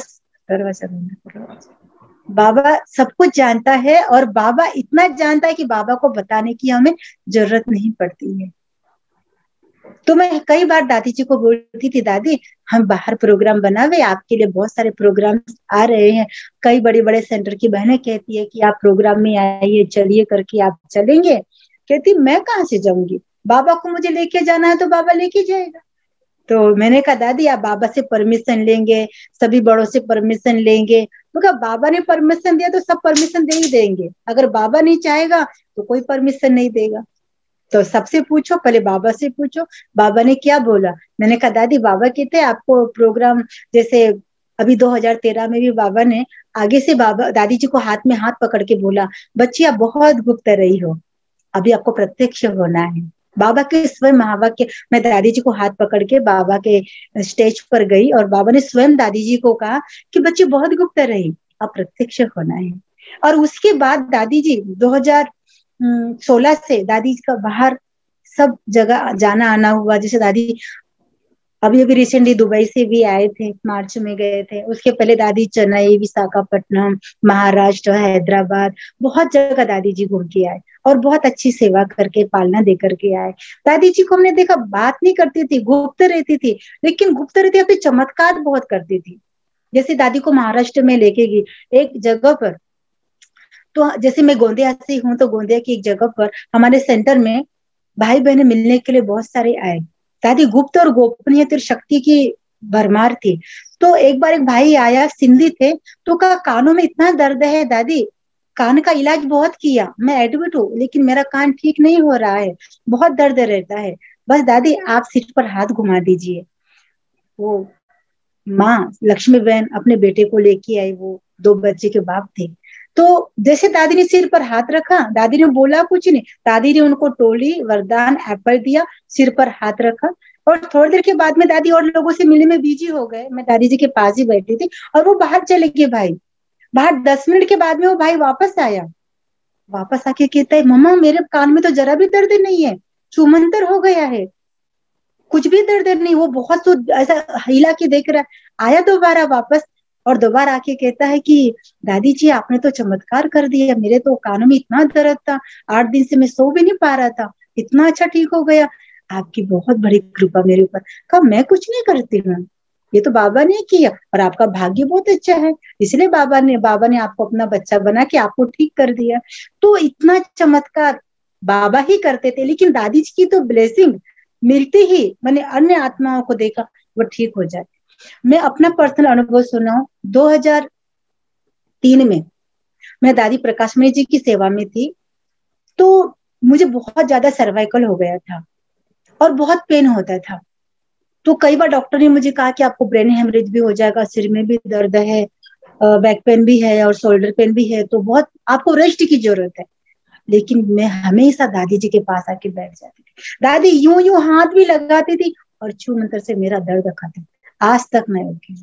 बाबा सब कुछ जानता है और बाबा इतना जानता है कि बाबा को बताने की हमें जरूरत नहीं पड़ती है। तो मैं कई बार दादी जी को बोलती थी, दादी हम बाहर प्रोग्राम बनावे, आपके लिए बहुत सारे प्रोग्राम आ रहे हैं। कई बड़े बड़े सेंटर की बहनें कहती है कि आप प्रोग्राम में आइए, चलिए करके आप चलेंगे। कहती मैं कहाँ से जाऊंगी, बाबा को मुझे लेके जाना है तो बाबा लेके जाएगा। तो मैंने कहा दादी आप बाबा से परमिशन लेंगे, सभी बड़ों से परमिशन लेंगे। तो कहा बाबा ने परमिशन दिया तो सब परमिशन दे ही देंगे, अगर बाबा नहीं चाहेगा तो कोई परमिशन नहीं देगा। तो सबसे पूछो, पहले बाबा से पूछो बाबा ने क्या बोला। मैंने कहा दादी बाबा कहते हैं आपको प्रोग्राम, जैसे अभी दो हज़ार तेरह में भी बाबा ने आगे से बाबा दादी जी को हाथ में हाथ पकड़ के बोला, बच्ची आप बहुत गुप्त रही हो, अभी आपको प्रत्यक्ष होना है। बाबा के स्वयं महावाक्य, मैं दादी जी को हाथ पकड़ के बाबा के स्टेज पर गई और बाबा ने स्वयं दादी जी को कहा कि बच्ची बहुत गुप्त रही, अब प्रत्यक्ष होना है। और उसके बाद दादी जी दो हज़ार सोलह से दादी का बाहर सब जगह जाना आना हुआ। जैसे दादी अभी अभी रिसेंटली दुबई से भी आए थे, मार्च में गए थे। उसके पहले दादी चेन्नई, विशाखापट्टनम, महाराष्ट्र, हैदराबाद, बहुत जगह दादी जी घूम के आए और बहुत अच्छी सेवा करके, पालना दे करके आए। दादी जी को हमने देखा बात नहीं करती थी, गुप्त रहती थी, लेकिन गुप्त रहती अपने चमत्कार बहुत करती थी। जैसे दादी को महाराष्ट्र में लेके गई एक जगह पर, तो जैसे मैं गोंदिया से हूँ, तो गोंदिया की एक जगह पर हमारे सेंटर में भाई बहने मिलने के लिए बहुत सारे आए। दादी गुप्त और गोपनीय शक्ति की भरमार थी। तो एक बार एक भाई आया, सिंधी थे, तो कहा कानों में इतना दर्द है दादी, कान का इलाज बहुत किया, मैं एडमिट हूँ लेकिन मेरा कान ठीक नहीं हो रहा है, बहुत दर्द रहता है, बस दादी आप सिर पर हाथ घुमा दीजिए। वो माँ लक्ष्मी बहन अपने बेटे को लेके आई, वो दो बच्चे के बाप थे। तो जैसे दादी ने सिर पर हाथ रखा, दादी ने बोला कुछ नहीं, दादी ने उनको टोली, वरदान, एप्पल दिया, सिर पर हाथ रखा और थोड़ी देर के बाद में दादी और लोगों से मिलने में बिजी हो गए। मैं दादी जी के पास ही बैठी थी और वो बाहर चले गए भाई। बाहर दस मिनट के बाद में वो भाई वापस आया, वापस आके कहता है मम्मा मेरे कान में तो जरा भी दर्द नहीं है, चुमंतर हो गया है, कुछ भी दर्द नहीं। वो बहुत तो ऐसा हिला के देख रहा, आया दोबारा वापस और दोबारा आके कहता है कि दादी जी आपने तो चमत्कार कर दिया, मेरे तो कानों में इतना दर्द था, आठ दिन से मैं सो भी नहीं पा रहा था, इतना अच्छा ठीक हो गया, आपकी बहुत बड़ी कृपा मेरे ऊपर। कहा मैं कुछ नहीं करती हूँ, ये तो बाबा ने किया और आपका भाग्य बहुत अच्छा है, इसलिए बाबा ने बाबा ने आपको अपना बच्चा बना के आपको ठीक कर दिया। तो इतना चमत्कार बाबा ही करते थे, लेकिन दादी जी की तो ब्लेसिंग मिलती ही मैंने अन्य आत्माओं को देखा वो ठीक हो जाए। मैं अपना पर्सनल अनुभव सुनाऊं, दो हज़ार तीन में मैं दादी प्रकाशमणि जी की सेवा में थी। तो मुझे बहुत ज्यादा सर्वाइकल हो गया था और बहुत पेन होता था। तो कई बार डॉक्टर ने मुझे कहा कि आपको ब्रेन हेमरेज भी हो जाएगा, सिर में भी दर्द है, बैक पेन भी है और शोल्डर पेन भी है, तो बहुत आपको रेस्ट की जरूरत है। लेकिन मैं हमेशा दादी जी के पास आके बैठ जाती थी, दादी यूं यूं हाथ भी लगाती थी और छू मंत्र से मेरा दर्द खत्म, आज तक मैं उठी।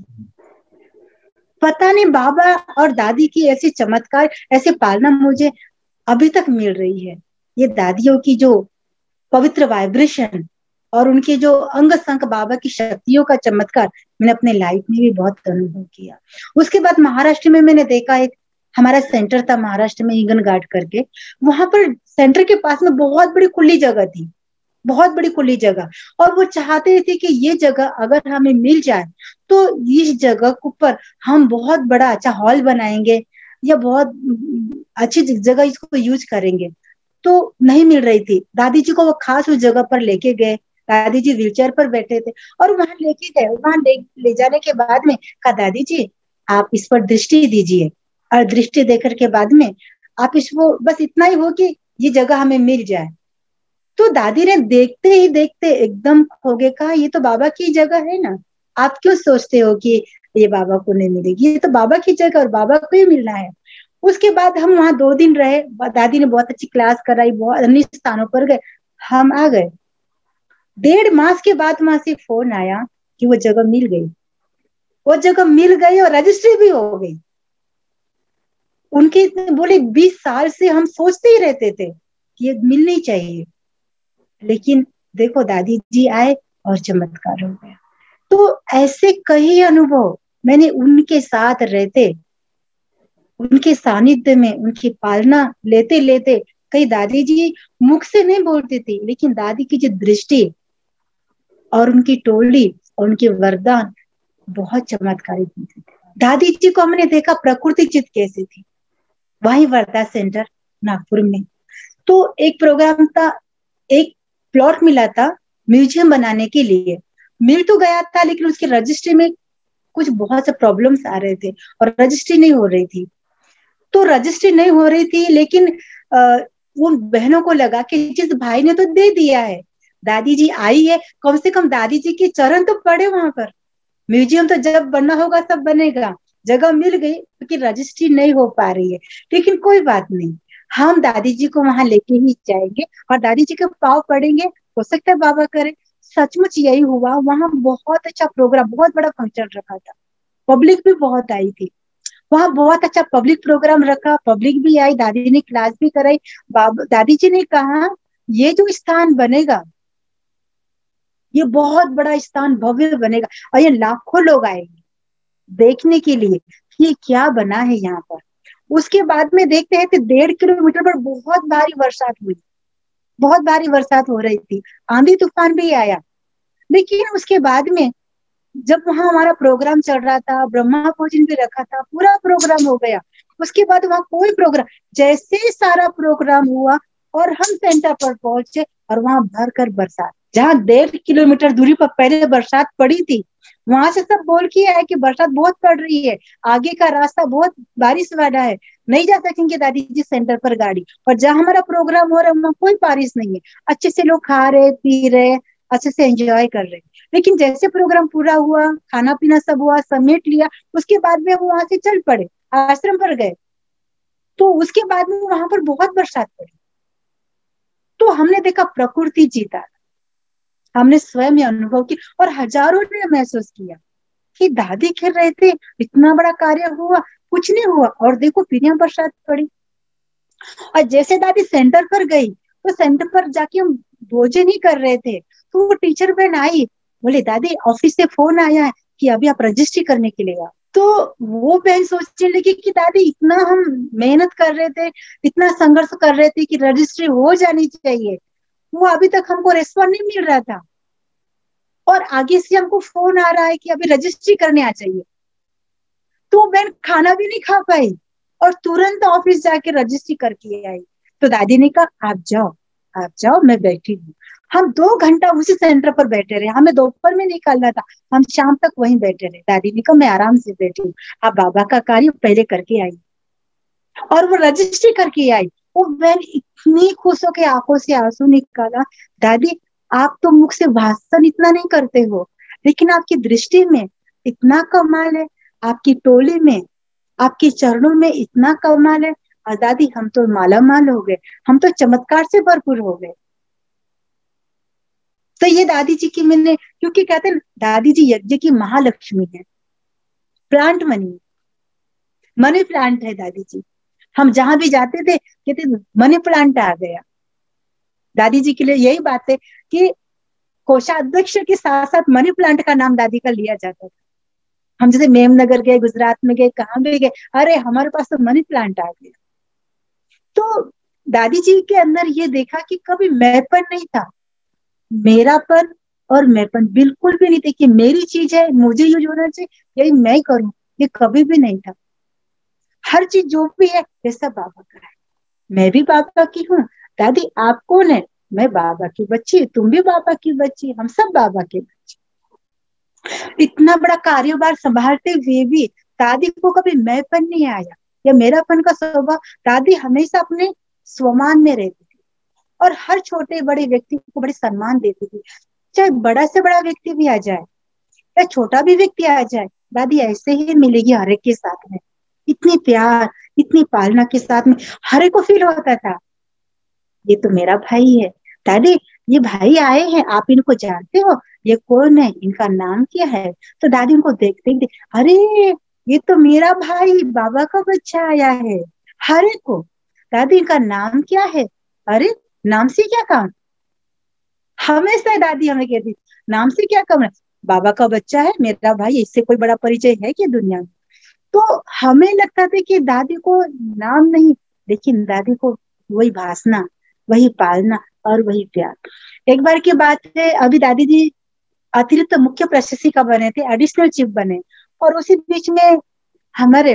पता नहीं बाबा और दादी की ऐसी चमत्कार, ऐसे पालना मुझे अभी तक मिल रही है। ये दादियों की जो पवित्र वाइब्रेशन और उनके जो अंग संग बाबा की शक्तियों का चमत्कार मैंने अपने लाइफ में भी बहुत अनुभव किया। उसके बाद महाराष्ट्र में मैंने देखा, एक हमारा सेंटर था महाराष्ट्र में हिंगन घाट करके, वहां पर सेंटर के पास में बहुत बड़ी खुली जगह थी, बहुत बड़ी खुली जगह, और वो चाहते थे कि ये जगह अगर हमें मिल जाए तो इस जगह के ऊपर हम बहुत बड़ा अच्छा हॉल बनाएंगे या बहुत अच्छी जगह इसको यूज करेंगे। तो नहीं मिल रही थी, दादी जी को वो खास उस जगह पर लेके गए, दादी जी व्हीलचेयर पर बैठे थे और वहां लेके गए। वहां ले, ले जाने के बाद में कहा दादी जी आप इस पर दृष्टि दीजिए, और दृष्टि देकर के बाद में आप इसको बस इतना ही हो कि ये जगह हमें मिल जाए। तो दादी ने देखते ही देखते एकदम खो गए, कहा ये तो बाबा की जगह है ना, आप क्यों सोचते हो कि ये बाबा को नहीं मिलेगी, ये तो बाबा की जगह और बाबा को ही मिलना है। उसके बाद हम वहां दो दिन रहे, दादी ने बहुत अच्छी क्लास कराई, बहुत अन्य स्थानों पर गए, हम आ गए। डेढ़ मास के बाद वहां से फोन आया कि वो जगह मिल गई, वो जगह मिल गई और रजिस्ट्री भी हो गई। उनके बोले बीस साल से हम सोचते ही रहते थे कि ये मिलनी चाहिए, लेकिन देखो दादी जी आए और चमत्कार हो गया। तो ऐसे कई अनुभव मैंने उनके साथ रहते, उनके सानिध्य में, उनकी पालना लेते लेते, कई दादी जी मुख से नहीं बोलती थी, लेकिन दादी की जो दृष्टि और उनकी टोली और उनके वरदान बहुत चमत्कारी होते थे। दादी जी को हमने देखा प्रकृति चित्त कैसी थी, वही वर्धा सेंटर नागपुर में। तो एक प्रोग्राम था, एक प्लॉट मिला था म्यूजियम बनाने के लिए, मिल तो गया था लेकिन उसकी रजिस्ट्री में कुछ बहुत से प्रॉब्लम्स आ रहे थे और रजिस्ट्री नहीं हो रही थी। तो रजिस्ट्री नहीं हो रही थी लेकिन आ, उन बहनों को लगा कि जिस भाई ने तो दे दिया है, दादी जी आई है, कम से कम दादी जी के चरण तो पड़े वहां पर। म्यूजियम तो जब बनना होगा सब बनेगा, जगह मिल गई क्योंकि रजिस्ट्री नहीं हो पा रही है, लेकिन कोई बात नहीं, हम दादी जी को वहां लेके ही जाएंगे और दादी जी के पाँव पड़ेंगे, हो सकता है बाबा करे। सचमुच यही हुआ, वहां बहुत अच्छा प्रोग्राम, बहुत बड़ा फंक्शन रखा था, पब्लिक भी बहुत आई थी वहां, बहुत अच्छा पब्लिक प्रोग्राम रखा, पब्लिक भी आई, दादी ने क्लास भी कराई। बाबा दादी जी ने कहा ये जो स्थान बनेगा ये बहुत बड़ा स्थान, भव्य बनेगा और ये लाखों लोग आएंगे देखने के लिए ये क्या बना है यहाँ पर। उसके बाद में देखते हैं कि डेढ़ किलोमीटर पर बहुत भारी बरसात हुई, बहुत भारी बरसात हो रही थी, आंधी तूफान भी आया। लेकिन उसके बाद में जब वहां हमारा प्रोग्राम चल रहा था, ब्रह्मा भोजन भी रखा था, पूरा प्रोग्राम हो गया, उसके बाद वहां कोई प्रोग्राम, जैसे सारा प्रोग्राम हुआ और हम सेंटर पर पहुंचे और वहां भर कर बरसात, जहाँ डेढ़ किलोमीटर दूरी पर पहले बरसात पड़ी थी, वहां से सब बोल के आए कि बरसात बहुत पड़ रही है, आगे का रास्ता बहुत बारिश वाला है, नहीं जा सकेंगे दादी जी सेंटर पर गाड़ी। और जहाँ हमारा प्रोग्राम हो रहा है वहां कोई बारिश नहीं है, अच्छे से लोग खा रहे पी रहे, अच्छे से एंजॉय कर रहे। लेकिन जैसे प्रोग्राम पूरा हुआ, खाना पीना सब हुआ, समेट लिया, उसके बाद में वो वहां से चल पड़े, आश्रम पर गए। तो उसके बाद में वहां पर बहुत बरसात पड़ी, तो हमने देखा प्रकृति जीता, हमने स्वयं अनुभव किया और हजारों ने महसूस किया कि दादी खेल रहे थे, इतना बड़ा कार्य हुआ, कुछ नहीं हुआ, और देखो फिर यहाँ बरसात पड़ी। और जैसे दादी सेंटर पर गई तो सेंटर पर जाके हम भोजन ही कर रहे थे, तो वो टीचर बहन आई, बोले दादी ऑफिस से फोन आया है कि अभी आप रजिस्ट्री करने के लिए आओ। तो वो बहन सोचने लगी कि दादी इतना हम मेहनत कर रहे थे, इतना संघर्ष कर रहे थे कि रजिस्ट्री हो जानी चाहिए, वो अभी तक हमको रेस्पॉन्ड नहीं मिल रहा था और आगे से हमको फोन आ रहा है कि अभी रजिस्ट्री करने आ जाइए। तो बहन खाना भी नहीं खा पाई और तुरंत ऑफिस जाके रजिस्ट्री करके आई। तो दादी ने कहा आप जाओ आप जाओ, मैं बैठी हूँ। हम दो घंटा उसी सेंटर पर बैठे रहे, हमें दोपहर में निकालना था, हम शाम तक वहीं बैठे रहे। दादी ने कहा मैं आराम से बैठी हूँ, आप बाबा का कार्य पहले करके आई। और वो रजिस्ट्री करके आई। वो बहन इतनी खुश होकर आंखों से आंसू निकाला, दादी आप तो मुख से भाषण इतना नहीं करते हो, लेकिन आपकी दृष्टि में इतना कमाल है, आपकी टोली में, आपके चरणों में इतना कमाल है। और दादी हम तो माला माल हो गए, हम तो चमत्कार से भरपूर हो गए। तो ये दादी जी की मैंने, क्योंकि कहते हैं दादी जी यज्ञ की महालक्ष्मी है, प्लांट मनी, मनी प्लांट है दादी जी। हम जहां भी जाते थे कहते मनी प्लांट आ गया। दादी जी के लिए यही बात है कि कोषाध्यक्ष के साथ साथ मनी प्लांट का नाम दादी का लिया जाता था। हम जैसे मेमनगर गए, गुजरात में गए, कहाँ भी गए, अरे हमारे पास तो मनी प्लांट आ गया। तो दादी जी के अंदर ये देखा कि कभी मैंपन नहीं था, मेरापन और मैंपन बिल्कुल भी नहीं थे कि मेरी चीज है, मुझे यूज होना चाहिए, यही मैं करूं, ये कभी भी नहीं था। हर चीज जो भी है ये सब बाबा का है, मैं भी बाबा की हूँ। दादी आप कौन है? मैं बाबा की बच्ची, तुम भी बाबा की बच्ची, हम सब बाबा के बच्चे। इतना बड़ा कारोबार संभालते हुए भी दादी को कभी मैंपन नहीं आया या मेरापन का स्वभाव। दादी हमेशा अपने स्वमान में रहती थी और हर छोटे बड़े व्यक्ति को बड़े सम्मान देती थी, चाहे बड़ा से बड़ा व्यक्ति भी आ जाए या छोटा भी व्यक्ति आ जाए, दादी ऐसे ही मिलेगी हर एक के साथ में, इतनी प्यार इतनी पालना के साथ में। हर एक को फील होता था ये तो मेरा भाई है, दादी ये भाई आए हैं, आप इनको जानते हो, ये कौन है, इनका नाम क्या है? तो दादी उनको देखते ही, अरे ये तो मेरा भाई, बाबा का बच्चा आया है। हर एक को, दादी इनका नाम क्या है? अरे नाम से क्या काम, हमेशा दादी हमें कहती नाम से क्या काम है, बाबा का बच्चा है मेरा भाई, इससे कोई बड़ा परिचय है क्या दुनिया में? तो हमें लगता था कि दादी को नाम नहीं, लेकिन दादी को वही भाषना, वही पालना और वही प्यार। एक बार की बात है, अभी दादी जी अतिरिक्त मुख्य प्रशासिका बने थे, एडिशनल चीफ बने। और उसी बीच में हमारे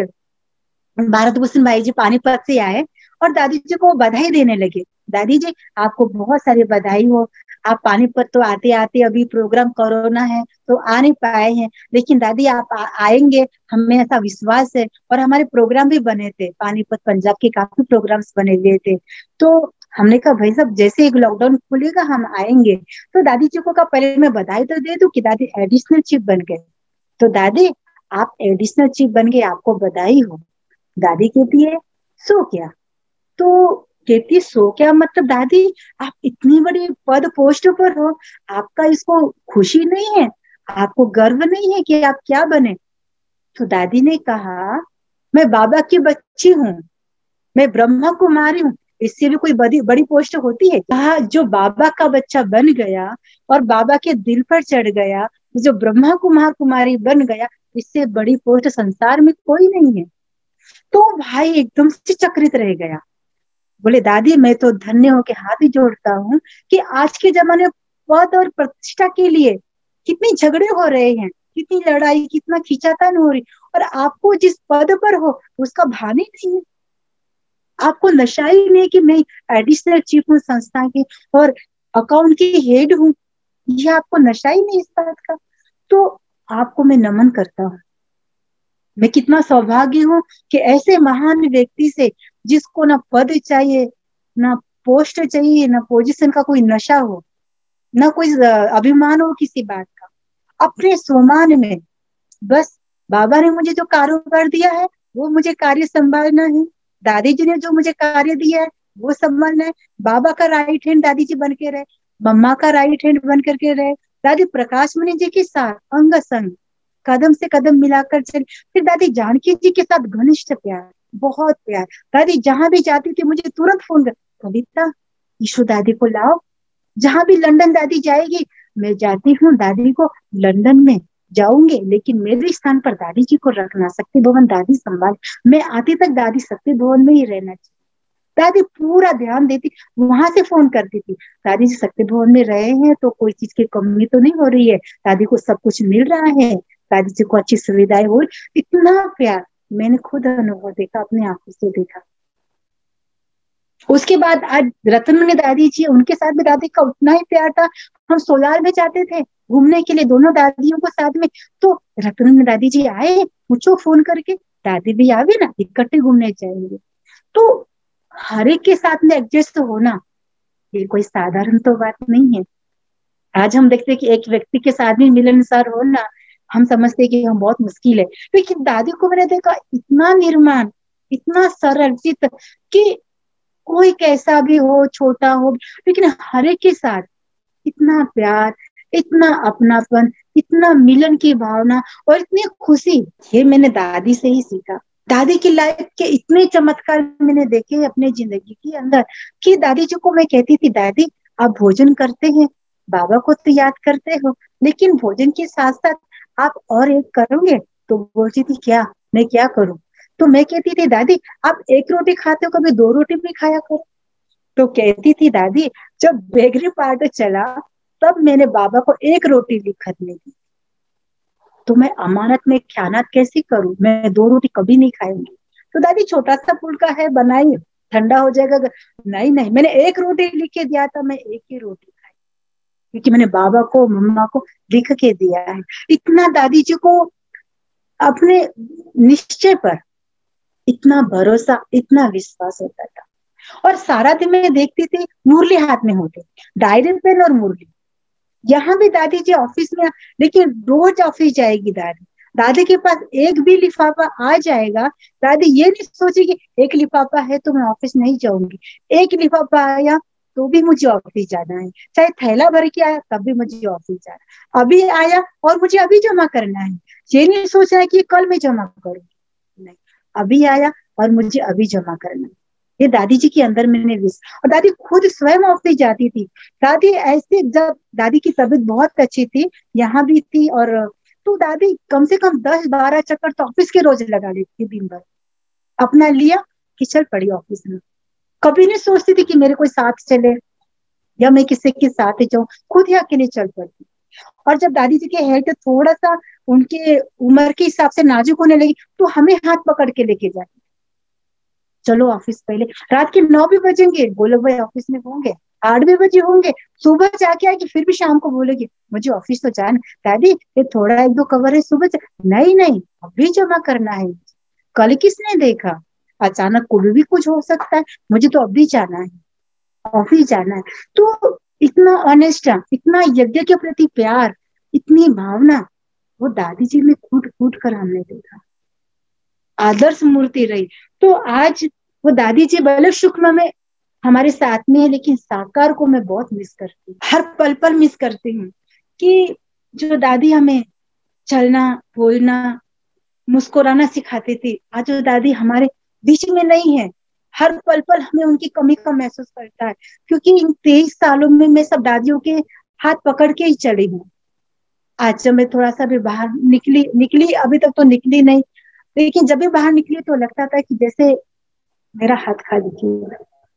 भारत भूषण भाई जी पानीपत से आए और दादी जी को बधाई देने लगे। दादी जी आपको बहुत सारी बधाई हो, आप पानीपत तो आते आते अभी प्रोग्राम कोरोना है तो आ नहीं पाए हैं, लेकिन दादी आप आ, आएंगे, हमें ऐसा विश्वास है। और हमारे प्रोग्राम भी बने थे, पानीपत पंजाब के काफी प्रोग्राम्स बने हुए थे। तो हमने कहा भाई साहब जैसे एक लॉकडाउन खुलेगा हम आएंगे। तो दादी जी को कहा पहले मैं बधाई तो दे दूं कि दादी एडिशनल चीफ बन गए। तो दादी आप एडिशनल चीफ बन गए, आपको बधाई हो। दादी कहती है सो क्या? तो कहती सो क्या मतलब दादी आप इतनी बड़ी पद पोस्ट पर हो, आपका इसको खुशी नहीं है, आपको गर्व नहीं है कि आप क्या बने? तो दादी ने कहा मैं बाबा की बच्ची हूँ, मैं ब्रह्मा कुमारी हूँ, इससे भी कोई बड़ी बड़ी पोस्ट होती है? कहा जो बाबा का बच्चा बन गया और बाबा के दिल पर चढ़ गया, जो ब्रह्मा कुमार कुमारी बन गया, इससे बड़ी पोस्ट संसार में कोई नहीं है। तो भाई एकदम से चकित रह गया, बोले दादी मैं तो धन्य होके हाथ ही जोड़ता हूँ कि आज के जमाने में पद और प्रतिष्ठा के लिए कितनी झगड़े हो रहे हैं, कितनी लड़ाई, कितना खींचातान हो रही, और आपको जिस पद पर हो उसका भान ही नहीं है, आपको नशा ही नहीं कि मैं एडिशनल चीफ हूँ संस्था की और अकाउंट की हेड हूँ, ये आपको नशा ही नहीं इस बात का। तो आपको मैं नमन करता हूँ, मैं कितना सौभाग्य हूँ कि ऐसे महान व्यक्ति से, जिसको ना पद चाहिए, ना पोस्ट चाहिए, ना पोजीशन का कोई नशा हो, ना कोई अभिमान हो किसी बात का, अपने स्वमान में बस बाबा ने मुझे जो कारोबार दिया है वो मुझे कार्य संभालना है, दादी जी ने जो मुझे कार्य दिया है वो संभालना है। बाबा का राइट हैंड दादी जी बन के रहे, मम्मा का राइट हैंड बन करके रहे, दादी प्रकाश मणि जी के साथ अंग संग कदम से कदम मिलाकर चले। फिर दादी जानकी जी के साथ घनिष्ठ प्यार, बहुत प्यार। दादी जहां भी जाती थी मुझे तुरंत फोन कर, कविता ईशु दादी को लाओ। जहां भी लंदन दादी जाएगी, मैं जाती हूँ दादी को लंदन में जाऊंगे, लेकिन मेरे स्थान पर दादी जी को रखना, शक्ति भवन दादी संभाल, मैं आती तक दादी शक्ति भवन में ही रहना चाहिए। दादी पूरा ध्यान देती, वहां से फोन करती थी, दादी जी शक्ति भवन में रहे हैं तो कोई चीज की कमी तो नहीं हो रही है, दादी को सब कुछ मिल रहा है, दादी जी को अच्छी सुविधाएं हो। इतना प्यार मैंने खुद अनुभव देखा, अपने आंखों से देखा। उसके बाद आज रत्नमणि दादी जी, उनके साथ भी दादी का उतना ही प्यार था। हम सोलार में जाते थे घूमने के लिए दोनों दादियों को साथ में, तो रत्नमणि दादी जी आए, पूछो फोन करके दादी भी आवे ना, इकट्ठे घूमने जाएंगे। तो हर एक के साथ में एडजस्ट होना ये कोई साधारण तो बात नहीं है। आज हम देखते हैं कि एक व्यक्ति के साथ भी मिलनसार होना हम समझते हैं कि हम बहुत मुश्किल है, लेकिन दादी को मैंने देखा इतना निर्माण, इतना सरल चित्त कि कोई कैसा भी हो, छोटा हो, लेकिन हर एक के साथ इतना प्यार, इतना अपनापन, इतना मिलन की भावना और इतनी खुशी, ये मैंने दादी से ही सीखा। दादी की लाइफ के इतने चमत्कार मैंने देखे अपने जिंदगी के अंदर कि दादी जी को मैं कहती थी, दादी आप भोजन करते हैं, बाबा को तो याद करते हो, लेकिन भोजन के साथ साथ आप और एक करोगे? तो बोलती थी क्या, मैं क्या करूं? तो मैं कहती थी दादी आप एक रोटी खाते हो, कभी दो रोटी भी खाया करो। तो कहती थी दादी जब बेकरी पार्ट चला तब मैंने बाबा को एक रोटी भी खरीदने दी, तो मैं अमानत में ख्यानात कैसे करूं, मैं दो रोटी कभी नहीं खाऊंगी। तो दादी छोटा सा फुल्का है बनाइए, ठंडा हो जाएगा। नहीं नहीं, मैंने एक रोटी लिख के दिया था, मैं एक ही रोटी खाई, क्योंकि मैंने बाबा को मम्मा को लिख के दिया है। इतना दादी जी को अपने निश्चय पर इतना भरोसा, इतना विश्वास होता था। और सारा दिन मैं देखती थी मुरली हाथ में होते, डायरी पेन और मुरली। यहाँ भी दादी जी ऑफिस में, लेकिन रोज ऑफिस जाएगी दादी, दादी के पास एक भी लिफाफा आ जाएगा, दादी ये नहीं सोचेगी एक लिफाफा है तो मैं ऑफिस नहीं जाऊंगी, एक लिफाफा आया तो भी मुझे ऑफिस जाना है, चाहे थैला भर के आया तब भी मुझे ऑफिस जाना, अभी आया और मुझे अभी जमा करना है, ये नहीं सोचना है कि कल मैं जमा करूंगी, नहीं, अभी आया और मुझे अभी जमा करना है। ये दादी जी के अंदर मैंने विश, और दादी खुद स्वयं ऑफिस जाती थी। दादी ऐसे, जब दादी की तबीयत बहुत अच्छी थी, यहाँ भी थी, और तो दादी कम से कम दस बारह चक्कर तो ऑफिस के रोज लगा लेती थी दिन भर, अपना लिया कि चल पड़ी ऑफिस में। कभी नहीं सोचती थी कि मेरे कोई साथ चले या मैं किसी के साथ जाऊं, खुद ही अकेले चल पड़ती। और जब दादी जी की हेल्थ थोड़ा सा उनके उम्र के हिसाब से नाजुक होने लगी तो हमें हाथ पकड़ के लेके जाए, चलो ऑफिस पहले। रात के नौ भी बजेंगे, बोलो भाई ऑफिस में होंगे, आठ भी बजे होंगे, सुबह जाके आएगी, फिर भी शाम को बोलेगी मुझे ऑफिस तो जाना। दादी ये थोड़ा एक दो कवर है सुबह से, नहीं नहीं अभी जमा करना है, कल किसने देखा, अचानक कोई भी कुछ हो सकता है, मुझे तो अभी जाना है, ऑफिस जाना है। तो इतना ऑनेस्ट, इतना यज्ञ के प्रति प्यार, इतनी भावना वो दादी जी में कूट कूट कर हमने देखा, आदर्श मूर्ति रही। तो आज वो दादी जी भले सूक्ष्म में हमारे साथ में है, लेकिन साकार को मैं बहुत मिस करती हूँ, हर पल पल मिस करती हूँ कि जो दादी हमें चलना बोलना मुस्कुराना सिखाती थी, आज वो दादी हमारे बीच में नहीं है। हर पल पल हमें उनकी कमी का महसूस करता है, क्योंकि इन तेईस सालों में मैं सब दादियों के हाथ पकड़ के ही चली हूँ। आज जब मैं थोड़ा सा भी बाहर निकली निकली अभी तक तो निकली नहीं, लेकिन जब भी बाहर निकली तो लगता था कि जैसे मेरा हाथ खाली किया।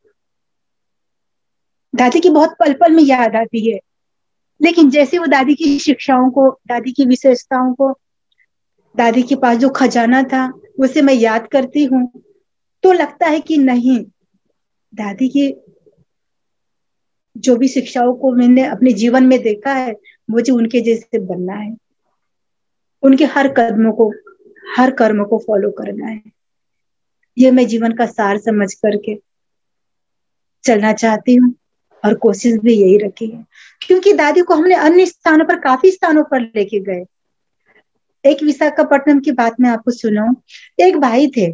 दादी की बहुत पल पल में याद आती है, लेकिन जैसे वो दादी की शिक्षाओं को, दादी की विशेषताओं को, दादी के पास जो खजाना था उसे मैं याद करती हूँ तो लगता है कि नहीं, दादी की जो भी शिक्षाओं को मैंने अपने जीवन में देखा है मुझे उनके जैसे बनना है, उनके हर कदमों को हर कर्म को फॉलो करना है। ये मैं जीवन का सार समझ करके चलना चाहती हूँ और कोशिश भी यही रखी है, क्योंकि दादी को हमने अन्य स्थानों पर, काफी स्थानों पर लेके गए। एक विशाखापट्टनम की बात मैं आपको सुनाऊं। एक भाई थे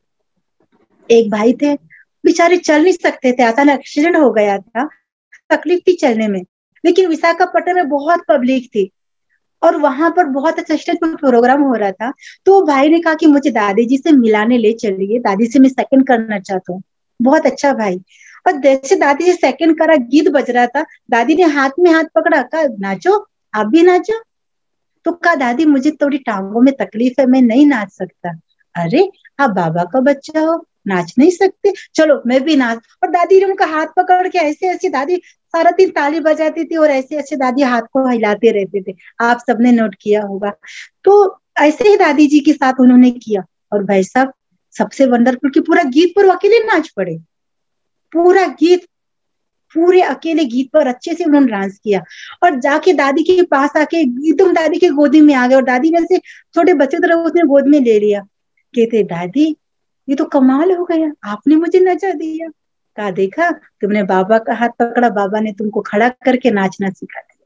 एक भाई थे बेचारे चल नहीं सकते थे, अचानक एक्सीडेंट हो गया था, तकलीफ थी चलने में, लेकिन विशाखापट्टनम में बहुत पब्लिक थी और वहां पर बहुत अच्छा स्टेज पर प्रोग्राम हो रहा था। तो भाई ने कहा कि मुझे दादी जी से मिलाने ले चलिए, दादी से मैं सेकंड करना चाहता हूँ। बहुत अच्छा भाई। और जैसे दादी जी सेकंड करा, गीत बज रहा था, दादी ने हाथ में हाथ पकड़ा, कहा नाचो, आप भी नाचो। तो कहा दादी मुझे थोड़ी टांगों में तकलीफ है, मैं नहीं नाच सकता। अरे आप बाबा का बच्चा हो, नाच नहीं सकते, चलो मैं भी नाच। और दादी ने उनका हाथ पकड़ के ऐसे ऐसे, दादी सारा दिन ताली बजाती थी और ऐसे ऐसे दादी हाथ को हिलाते रहते थे, आप सबने नोट किया होगा। तो ऐसे ही दादी जी के साथ उन्होंने किया और भाई साहब सबसे वंडरफुल कि पूरा गीत पर अकेले नाच पड़े, पूरा गीत पूरे अकेले गीत पर अच्छे से उन्होंने डांस किया और जाके दादी के पास आके एकदम दादी के गोदी में आ गए और दादी ने से छोटे बच्चे तरह उसने गोद में ले लिया। कहते दादी ये तो कमाल हो गया, आपने मुझे नचा दिया। कहा देखा तुमने बाबा का हाथ पकड़ा, बाबा ने तुमको खड़ा करके नाचना सिखा दिया।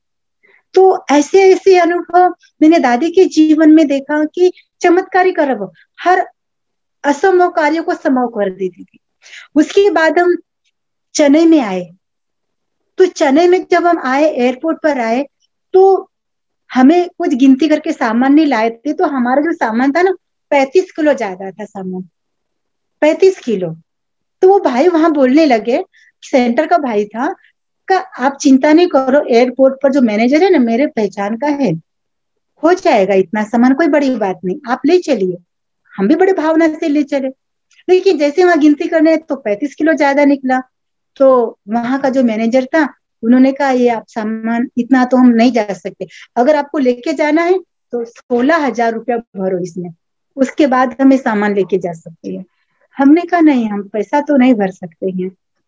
तो ऐसे ऐसे अनुभव मैंने दादी के जीवन में देखा कि चमत्कारी कर हर असंभव कार्यों को संभव कर देती थी। उसके बाद हम चेन्नई में आए, तो चेन्नई में जब हम आए, एयरपोर्ट पर आए, तो हमें कुछ गिनती करके सामान नहीं लाए थे, तो हमारा जो सामान था ना पैंतीस किलो ज्यादा था सामान, पैंतीस किलो। तो वो भाई वहां बोलने लगे, सेंटर का भाई था, का आप चिंता नहीं करो, एयरपोर्ट पर जो मैनेजर है ना मेरे पहचान का है, हो जाएगा इतना सामान, कोई बड़ी बात नहीं, आप ले चलिए। हम भी बड़े भावना से ले चले, लेकिन जैसे वहां गिनती करने तो पैंतीस किलो ज्यादा निकला। तो वहां का जो मैनेजर था उन्होंने कहा ये आप सामान इतना तो हम नहीं जा सकते, अगर आपको लेके जाना है तो सोलह हजार रुपया भरो इसमें, उसके बाद हमें सामान लेके जा सकते हैं। हमने कहा नहीं, हम पैसा तो नहीं भर सकते हैं,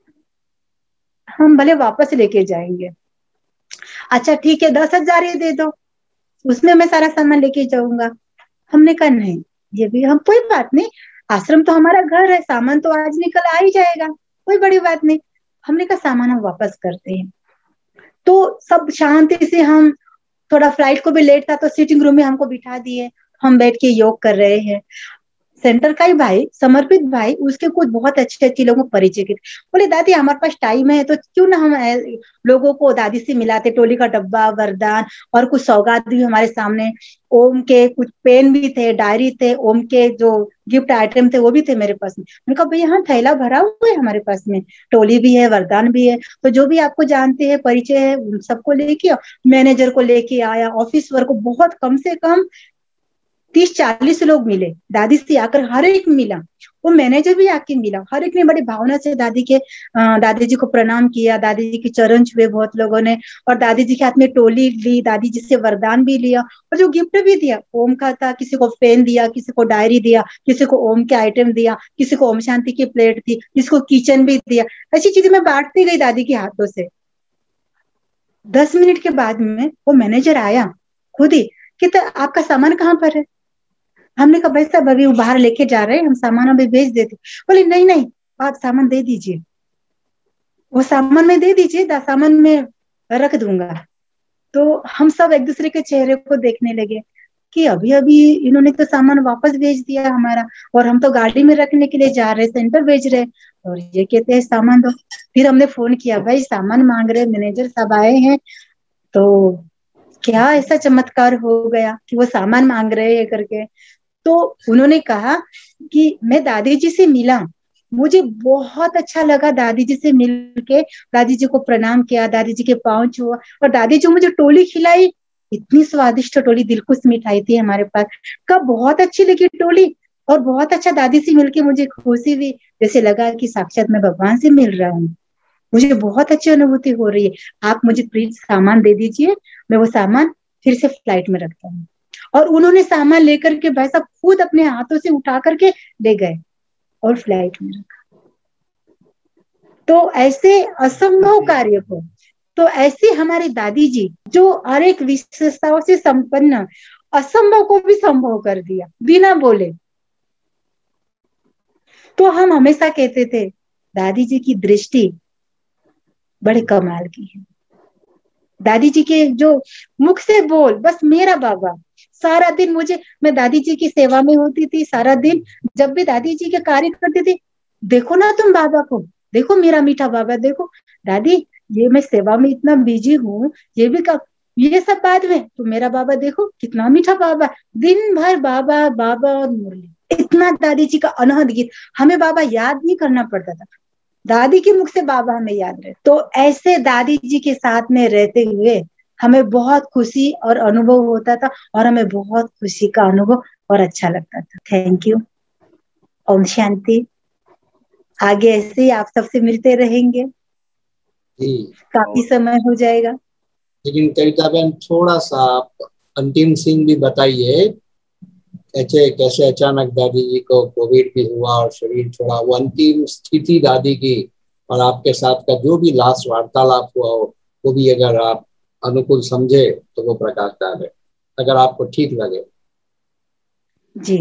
हम भले वापस लेके जाएंगे। अच्छा ठीक है दस हजार ये दे दो, उसमें मैं सारा सामान लेके जाऊंगा। हमने कहा नहीं, ये भी हम, कोई बात नहीं, आश्रम तो हमारा घर है, सामान तो आज निकल आ ही जाएगा, कोई बड़ी बात नहीं। हमने कहा सामान हम वापस करते हैं। तो सब शांति से, हम थोड़ा फ्लाइट को भी लेट था तो सीटिंग रूम में हमको बिठा दिए, हम बैठ के योग कर रहे हैं। सेंटर का ही भाई, समर्पित भाई, उसके कुछ बहुत अच्छे अच्छे लोगों को परिचय के, बोले दादी हमारे पास टाइम है तो क्यों ना हम लोगों को दादी से मिलाते, टोली का डब्बा, वरदान और कुछ सौगात भी हमारे सामने, ओम के कुछ पेन भी थे, डायरी थे, ओम के जो गिफ्ट आइटम थे वो भी थे मेरे पास में। मैंने कहा भैया हाँ थैला भरा हुआ है हमारे पास में, टोली भी है, वरदान भी है, तो जो भी आपको जानते हैं परिचय है उन सबको लेके, मैनेजर को लेके आया, ऑफिस वर्क को बहुत कम से कम तीस चालीस लोग मिले, दादी से आकर हर एक मिला, वो मैनेजर भी आके मिला, हर एक ने बड़ी भावना से दादी के दादी जी को प्रणाम किया, दादी जी के चरण छुए बहुत लोगों ने, और दादी जी के हाथ में टोली ली, दादी जी से वरदान भी लिया, और जो गिफ्ट भी दिया ओम का था, किसी को पेन दिया, किसी को डायरी दिया, किसी को ओम के आइटम दिया, किसी को ओम शांति की प्लेट थी, किसी को किचन भी दिया। ऐसी चीजें मैं बांटती गई दादी के हाथों से। दस मिनट के बाद में वो मैनेजर आया खुद ही कि तो आपका सामान कहाँ पर है? हमने कहा भाई साहब अभी वो बाहर लेके जा रहे हैं, हम सामान अभी भेज देते। बोले नहीं नहीं आप सामान दे दीजिए, वो सामान में दे दीजिए, सामान में रख दूंगा। तो हम सब एक दूसरे के चेहरे को देखने लगे कि अभी अभी इन्होंने तो सामान वापस भेज दिया हमारा, और हम तो गाड़ी में रखने के लिए जा रहे, सेंटर भेज रहे, और ये कहते हैं सामान दो। फिर हमने फोन किया, भाई सामान मांग रहे, मैनेजर साहब आए हैं, तो क्या ऐसा चमत्कार हो गया कि वो सामान मांग रहे हैं करके। तो उन्होंने कहा कि मैं दादी जी से मिला, मुझे बहुत अच्छा लगा दादी जी से मिलके, दादी जी को प्रणाम किया, दादी जी के पांव छुआ, और दादी जी मुझे टोली खिलाई, इतनी स्वादिष्ट टोली, दिलखुश मिठाई थी हमारे पास, कब बहुत अच्छी लगी टोली, और बहुत अच्छा दादी से मिलके मुझे खुशी हुई, जैसे लगा कि साक्षात मैं भगवान से मिल रहा हूँ, मुझे बहुत अच्छी अनुभूति हो रही है। आप मुझे प्लीज सामान दे दीजिए, मैं वो सामान फिर से फ्लाइट में रखता हूँ। और उन्होंने सामान लेकर के भाई साहब खुद अपने हाथों से उठा करके ले गए और फ्लाइट में रखा। तो ऐसे असंभव कार्य को, तो ऐसे हमारी दादी जी जो हर एक विशेषताओं से संपन्न, असंभव को भी संभव कर दिया बिना बोले। तो हम हमेशा कहते थे दादी जी की दृष्टि बड़े कमाल की है। दादी जी के जो मुख से बोल, बस मेरा बाबा, सारा दिन मुझे, मैं दादी जी की सेवा में होती थी सारा दिन, जब भी दादी जी के कार्य करती थी, देखो ना तुम बाबा को, देखो मेरा मीठा बाबा, देखो दादी ये मैं सेवा में इतना बिजी हूँ, ये भी कब, ये सब बाद में, तो मेरा बाबा देखो कितना मीठा बाबा, दिन भर बाबा बाबा और मुरली, इतना दादी जी का अनहद गीत, हमें बाबा याद नहीं करना पड़ता था, दादी के मुख से बाबा हमें याद रहे। तो ऐसे दादी जी के साथ में रहते हुए हमें बहुत खुशी और अनुभव होता था, और हमें बहुत खुशी का अनुभव और अच्छा लगता था। Thank you. ओम शांति। आगे ऐसे ही आप सबसे मिलते रहेंगे जी। काफी समय हो जाएगा। लेकिन कविता बहन थोड़ा सा आप अंतिम सीन भी बताइए, कैसे कैसे अचानक दादी जी को कोविड भी हुआ और शरीर छोड़ा, वो अंतिम स्थिति दादी की और आपके साथ का जो भी लास्ट वार्तालाप हुआ हो, वो भी अगर आप अनुकूल समझे तो वो प्रकाश डाले, अगर आपको ठीक लगे। जी।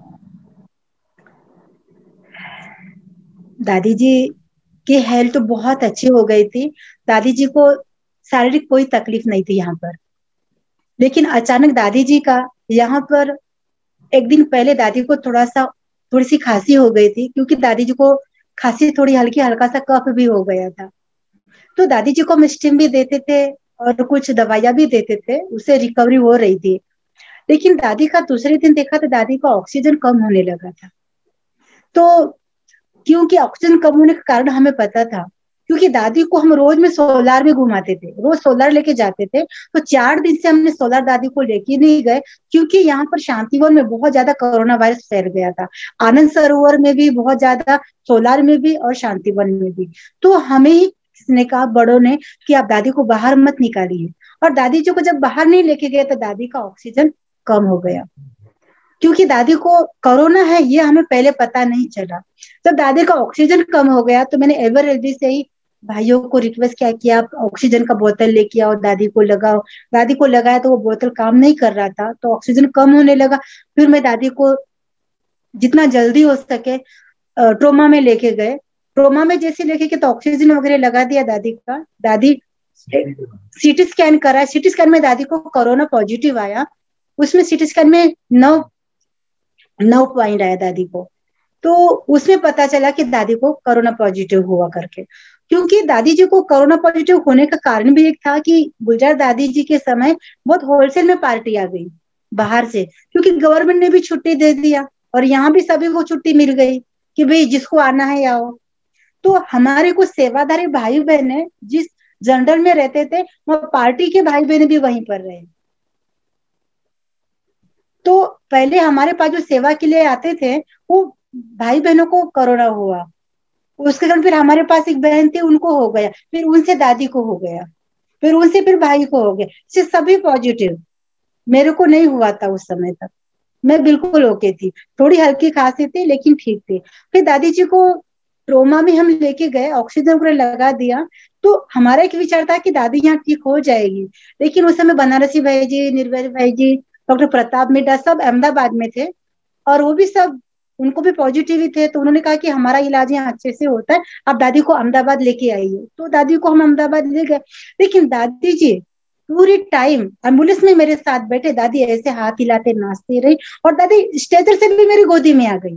दादी जी की हेल्थ तो बहुत अच्छी हो गई थी, दादी जी को शारीरिक कोई तकलीफ नहीं थी यहाँ पर, लेकिन अचानक दादी जी का यहाँ पर एक दिन पहले दादी को थोड़ा सा थोड़ी सी खांसी हो गई थी, क्योंकि दादी जी को खांसी थोड़ी हल्की, हल्का सा कफ भी हो गया था। तो दादी जी को हम स्टीम भी देते थे और कुछ दवाइयां भी देते थे, उससे रिकवरी हो रही थी। लेकिन दादी का दूसरे दिन देखा तो दादी का ऑक्सीजन कम होने लगा था। तो क्योंकि ऑक्सीजन कम होने के कारण हमें पता था, क्योंकि दादी को हम रोज में सोलार में घुमाते थे, रोज सोलार लेके जाते थे, तो चार दिन से हमने सोलार दादी को लेके नहीं गए, क्योंकि यहाँ पर शांतिवन में बहुत ज्यादा कोरोना वायरस फैल गया था, आनंद सरोवर में भी बहुत ज्यादा, सोलार में भी और शांतिवन में भी। तो हमें ही किसने कहा, बड़ों ने, कि आप दादी को बाहर मत निकालिए, और दादी जी को जब बाहर नहीं लेके गए तो दादी का ऑक्सीजन कम हो गया, क्योंकि दादी को कोरोना है ये हमें पहले पता नहीं चला। जब दादी का ऑक्सीजन कम हो गया तो मैंने एवर एलडी से ही भाइयों को रिक्वेस्ट किया कि आप ऑक्सीजन का बोतल लेके आओ, दादी को लगाओ। दादी को लगाया तो वो बोतल काम नहीं कर रहा था, तो ऑक्सीजन कम होने लगा। फिर मैं दादी को जितना जल्दी हो सके ट्रोमा में लेके गए, ट्रोमा में जैसे लेके गए तो ऑक्सीजन वगैरह लगा दिया दादी का। दादी सीटी स्कैन करा, सीटी स्कैन में दादी को कोरोना पॉजिटिव आया, उसमें सीटी स्कैन में नौ नौ पॉइंट आया दादी को, तो उसमें पता चला कि दादी को कोरोना पॉजिटिव हुआ करके। क्योंकि दादी जी को कोरोना पॉजिटिव होने का कारण भी एक था कि गुजरात दादी जी के समय बहुत होलसेल में पार्टी आ गई बाहर से, क्योंकि गवर्नमेंट ने भी छुट्टी दे दिया और यहाँ भी सभी को छुट्टी मिल गई कि भाई जिसको आना है आओ। तो हमारे कुछ सेवाधारी भाई बहन जिस जनरल में रहते थे वो पार्टी के भाई बहन भी वहीं पर रहे। तो पहले हमारे पास जो सेवा के लिए आते थे वो भाई बहनों को कोरोना हुआ, उसके कारण फिर हमारे पास एक बहन थी, उनको हो गया, फिर उनसे दादी को हो गया, फिर उनसे फिर भाई को हो गया, इससे सभी पॉजिटिव। मेरे को नहीं हुआ था उस समय तक, मैं बिल्कुल ओके थी, थोड़ी हल्की खांसी थी लेकिन ठीक थी। फिर दादी जी को ट्रोमा में हम लेके गए, ऑक्सीजन पूरा लगा दिया, तो हमारा एक विचार था कि दादी यहाँ ठीक हो जाएगी। लेकिन उस समय बनारसी भाई जी, निर्भय भाई जी, डॉक्टर प्रताप मिड्डा सब अहमदाबाद में थे, और वो भी सब उनको भी पॉजिटिव ही थे। तो उन्होंने कहा कि हमारा इलाज यहाँ अच्छे से होता है, आप दादी को अहमदाबाद लेके आइए। तो दादी को हम अहमदाबाद ले गए। लेकिन दादी जी पूरी टाइम एम्बुलेंस में मेरे साथ बैठे, दादी ऐसे हाथ हिलाते नाचती रही, और दादी स्ट्रेचर से भी मेरी गोदी में आ गई,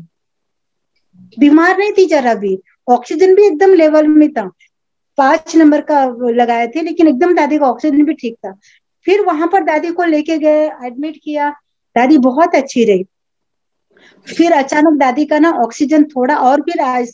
बीमार नहीं थी जरा भी, ऑक्सीजन भी एकदम लेवल में था, पांच नंबर का लगाए थे, लेकिन एकदम दादी का ऑक्सीजन भी ठीक था। फिर वहां पर दादी को लेके गए, एडमिट किया, दादी बहुत अच्छी रही। फिर अचानक दादी का ना ऑक्सीजन थोड़ा और फिर आज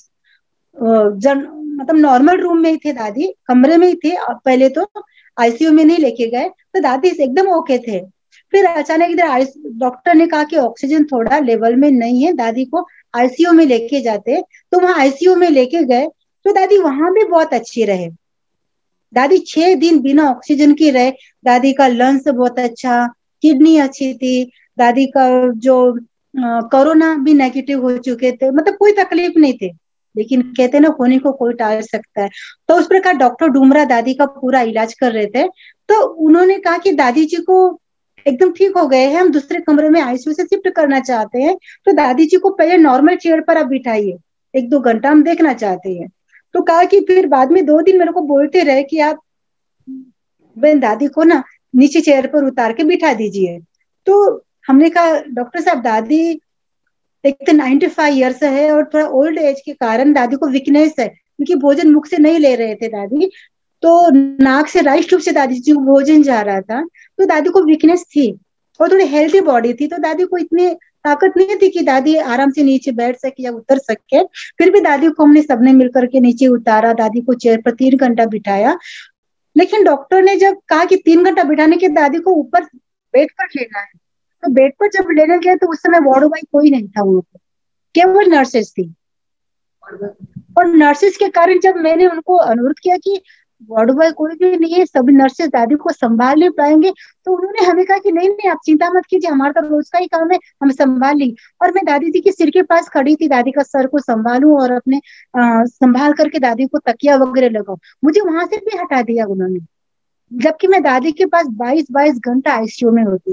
जन मतलब नॉर्मल रूम में ही थे दादी, कमरे में ही थे पहले, तो आईसीयू में नहीं लेके गए, तो दादी एकदम ओके थे। फिर अचानक इधर डॉक्टर ने कहा कि ऑक्सीजन थोड़ा लेवल में नहीं है, दादी को आईसीयू में लेके जाते, तो वहां आईसीयू में लेके गए, तो दादी वहां भी बहुत अच्छी रहे। दादी छह दिन बिना ऑक्सीजन की रहे, दादी का लंग्स बहुत अच्छा, किडनी अच्छी थी, दादी का जो कोरोना भी नेगेटिव हो चुके थे, मतलब कोई तकलीफ नहीं थे। लेकिन कहते ना होने को कोई टाल सकता है, तो उस प्रकार डॉक्टर डूमरा दादी का पूरा इलाज कर रहे थे। तो उन्होंने कहा कि दादी जी को एकदम ठीक हो गए हैं, हम दूसरे कमरे में आईसीयू से शिफ्ट करना चाहते हैं, तो दादी जी को पहले नॉर्मल चेयर पर आप बिठाइए, एक दो घंटा हम देखना चाहते हैं। तो कहा कि फिर बाद में दो दिन मेरे को बोलते रहे कि आप बहन दादी को ना नीचे चेयर पर उतार के बिठा दीजिए। तो हमने कहा डॉक्टर साहब दादी एक तो नाइन्टी फाइव ईयर्स है, और थोड़ा ओल्ड एज के कारण दादी को वीकनेस है, क्योंकि भोजन मुख से नहीं ले रहे थे दादी, तो नाक से राइट ट्यूब से दादी जी को भोजन जा रहा था, तो दादी को वीकनेस थी, और थोड़ी हेल्थी बॉडी थी, तो दादी को इतनी ताकत नहीं थी कि दादी आराम से नीचे बैठ सके या उतर सके। फिर भी दादी को हमने सबने मिलकर के नीचे उतारा, दादी को चेयर पर तीन घंटा बिठाया। लेकिन डॉक्टर ने जब कहा कि तीन घंटा बिठाने के दादी को ऊपर बेड पर लेना है, तो बेड पर जब लेने गए तो उस समय वार्ड बॉय कोई नहीं था, वहां पर केवल नर्सेस थी। और नर्सेस के कारण जब मैंने उनको अनुरोध किया कि वार्ड बॉय कोई भी नहीं है, सभी नर्सेस दादी को संभाल नहीं पाएंगे, तो उन्होंने हमें कहा कि नहीं नहीं आप चिंता मत कीजिए, हमारा तो रोज का ही काम है, हम संभाल लेंगे। और मैं दादी जी के सिर के पास खड़ी थी, दादी का सर को संभालूं और अपने आ, संभाल करके दादी को तकिया वगैरह लगाऊं, मुझे वहां से भी हटा दिया उन्होंने, जबकि मैं दादी के पास बाईस बाईस घंटा आईसीयू में होती थी,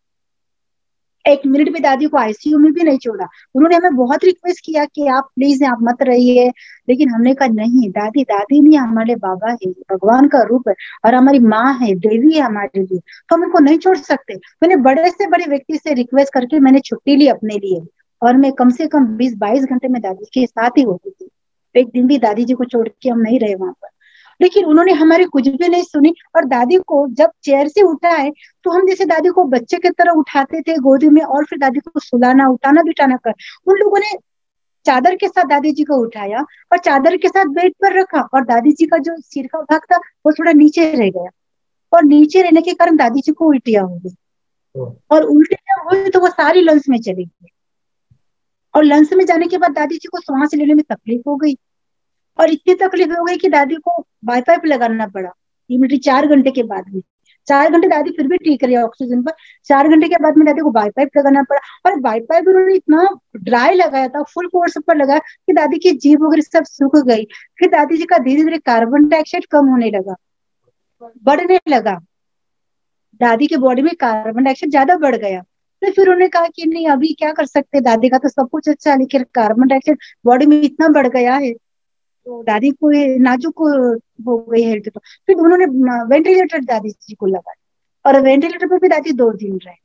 एक मिनट भी दादी को आईसीयू में भी नहीं छोड़ा। उन्होंने हमें बहुत रिक्वेस्ट किया कि आप प्लीज आप मत रहिए, लेकिन हमने कहा नहीं, दादी दादी नहीं हमारे बाबा है, भगवान का रूप है, और हमारी माँ है, देवी है हमारे लिए, तो हम उनको नहीं छोड़ सकते। मैंने बड़े से बड़े व्यक्ति से रिक्वेस्ट करके मैंने छुट्टी ली अपने लिए, और मैं कम से कम बीस बाईस घंटे में दादी के साथ ही होती थी, एक दिन भी दादी जी को छोड़ के हम नहीं रहे वहां पर। लेकिन उन्होंने हमारी कुछ भी नहीं सुनी, और दादी को जब चेयर से उठाए तो हम जैसे दादी को बच्चे की तरह उठाते थे गोदी में, और फिर दादी को सुलाना उठाना बिठाना कर, उन लोगों ने चादर के साथ दादी जी को उठाया और चादर के साथ बेड पर रखा, और दादी जी का जो सिर का भाग था वो थोड़ा नीचे रह गया, और नीचे रहने के कारण दादी जी को उल्टियां हो गई, और उल्टियां हुई तो वो सारी लंग्स में चली गई, और लंग्स में जाने के बाद दादी जी को सांस लेने में तकलीफ हो गई, और इतनी तकलीफ हो गई कि दादी को बाईपाइप लगाना पड़ा इमीडिएटली चार घंटे के बाद में। चार घंटे दादी फिर भी ठीक रही ऑक्सीजन पर, चार घंटे के बाद में दादी को बाईपाइप लगाना पड़ा, और बाईपाइप उन्होंने इतना ड्राई लगाया था, फुल कोर्स पर लगाया कि दादी की जीभ वगैरह सब सूख गई। फिर दादी जी का धीरे धीरे कार्बन डाइऑक्साइड कम होने लगा, बढ़ने लगा, दादी की बॉडी में कार्बन डाइऑक्साइड ज्यादा बढ़ गया। तो फिर उन्होंने कहा कि नहीं अभी क्या कर सकते, दादी का तो सब कुछ अच्छा है, लेकिन कार्बन डाइऑक्साइड बॉडी में इतना बढ़ गया है, तो दादी को नाजुक हो गई हेल्थ। तो फिर उन्होंने वेंटिलेटर दादी जी को लगाया, और वेंटिलेटर पर भी दादी दो दिन रहे।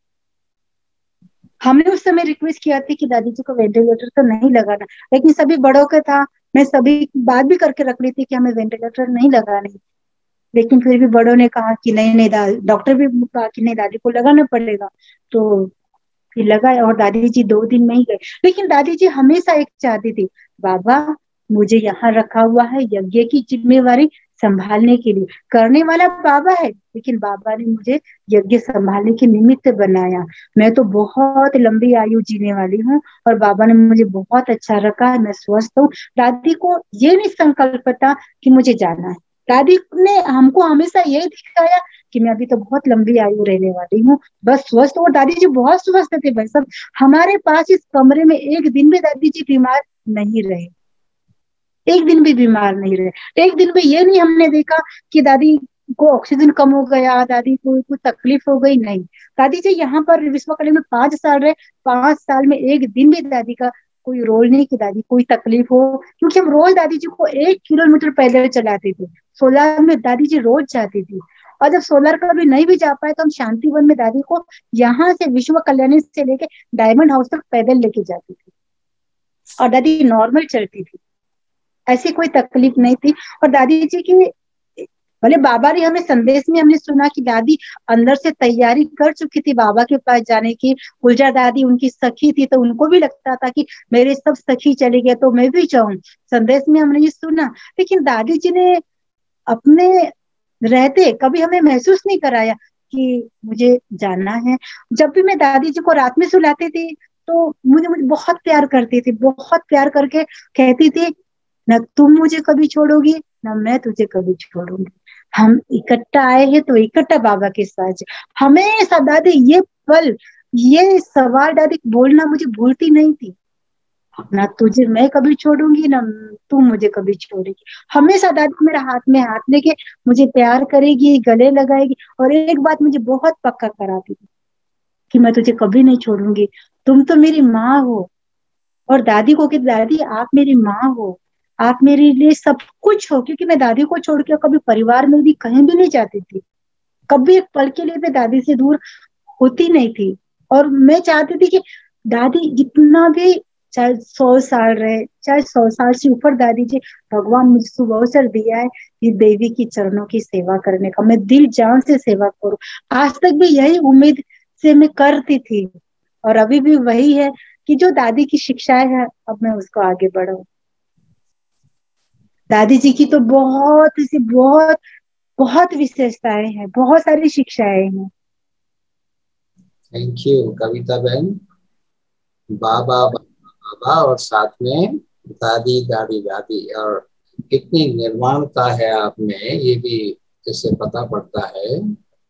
हमने उस समय रिक्वेस्ट किया थी कि दादी जी को वेंटिलेटर तो नहीं लगाना, लेकिन सभी बड़ों का था, मैं सभी बात भी करके रख ली थी कि हमें वेंटिलेटर नहीं लगाने, लेकिन फिर भी बड़ों ने कहा कि नहीं नहीं, डॉक्टर भी कहा कि नहीं दादी को लगाना पड़ेगा, तो फिर लगाया, और दादी जी दो दिन में ही गए। लेकिन दादी जी हमेशा एक चाहती थी, बाबा मुझे यहाँ रखा हुआ है, यज्ञ की जिम्मेवारी संभालने के लिए। करने वाला बाबा है, लेकिन बाबा ने मुझे यज्ञ संभालने के निमित्त बनाया। मैं तो बहुत लंबी आयु जीने वाली हूँ और बाबा ने मुझे बहुत अच्छा रखा है, मैं स्वस्थ हूँ। दादी को ये नहीं संकल्प था कि मुझे जाना है। दादी ने हमको हमेशा यही दिखाया कि मैं अभी तो बहुत लंबी आयु रहने वाली हूँ, बस स्वस्थ। और दादी जी बहुत स्वस्थ थे भाई साहब। हमारे पास इस कमरे में एक दिन भी दादी जी बीमार नहीं रहे, एक दिन भी बीमार नहीं रहे। एक दिन भी ये नहीं हमने देखा कि दादी को ऑक्सीजन कम हो गया, दादी को कुछ तकलीफ हो गई, नहीं। दादी जी यहाँ पर विश्व कल्याण में पांच साल रहे, पांच साल में एक दिन भी दादी का कोई रोल नहीं कि दादी कोई तकलीफ हो, क्योंकि हम रोज दादी जी को एक किलोमीटर पैदल चलाते थे। सोलार में दादी जी रोज जाती थी, और जब सोलर कभी नहीं भी जा पाए तो हम शांतिवन में दादी को यहाँ से विश्व कल्याणी से लेके डायमंड हाउस तक पैदल लेके जाती थी, और दादी नॉर्मल चलती थी, ऐसी कोई तकलीफ नहीं थी। और दादी जी की भले बाबा ने हमें संदेश में हमने सुना कि दादी अंदर से तैयारी कर चुकी थी बाबा के पास जाने की। गुलजार दादी उनकी सखी थी, तो उनको भी लगता था कि मेरे सब सखी चले गए तो मैं भी जाऊं। संदेश में हमने ये सुना, लेकिन दादी जी ने अपने रहते कभी हमें महसूस नहीं कराया कि मुझे जाना है। जब भी मैं दादी जी को रात में सुलाती थी तो मुझे मुझे बहुत प्यार करती थी, बहुत प्यार करके कहती थी, न तुम मुझे कभी छोड़ोगी न मैं तुझे कभी छोड़ूंगी, हम इकट्ठा आए हैं तो इकट्ठा बाबा के साथ। हमेशा दादी ये पल, ये सवाल दादी बोलना मुझे भूलती नहीं थी, ना तुझे मैं कभी छोड़ूंगी ना तू मुझे कभी छोड़ेगी। हमेशा दादी मेरा हाथ में हाथ लेके मुझे प्यार करेगी, गले लगाएगी, और एक बात मुझे बहुत पक्का कराती थी कि मैं तुझे कभी नहीं छोड़ूंगी, तुम तो मेरी माँ हो। और दादी को कि दादी आप मेरी माँ हो, आप मेरे लिए सब कुछ हो, क्योंकि मैं दादी को छोड़ के कभी परिवार में भी कहीं भी नहीं जाती थी, कभी एक पल के लिए भी दादी से दूर होती नहीं थी। और मैं चाहती थी कि दादी जितना भी, चाहे सौ साल रहे, चाहे सौ साल से ऊपर, दादी जी भगवान मुझे सुबह अवसर दिया है कि देवी की चरणों की सेवा करने का, मैं दिल जान से सेवा करूं। आज तक भी यही उम्मीद से मैं करती थी, और अभी भी वही है कि जो दादी की शिक्षाएं है अब मैं उसको आगे बढ़ाऊं। दादी जी की तो बहुत सी बहुत बहुत विशेषताएं हैं, बहुत सारी शिक्षाएं हैं। थैंक यू कविता बहन। बाबा बाबा और साथ में दादी दादी दादी, और कितनी निर्माणता है आप में, ये भी इससे पता पड़ता है।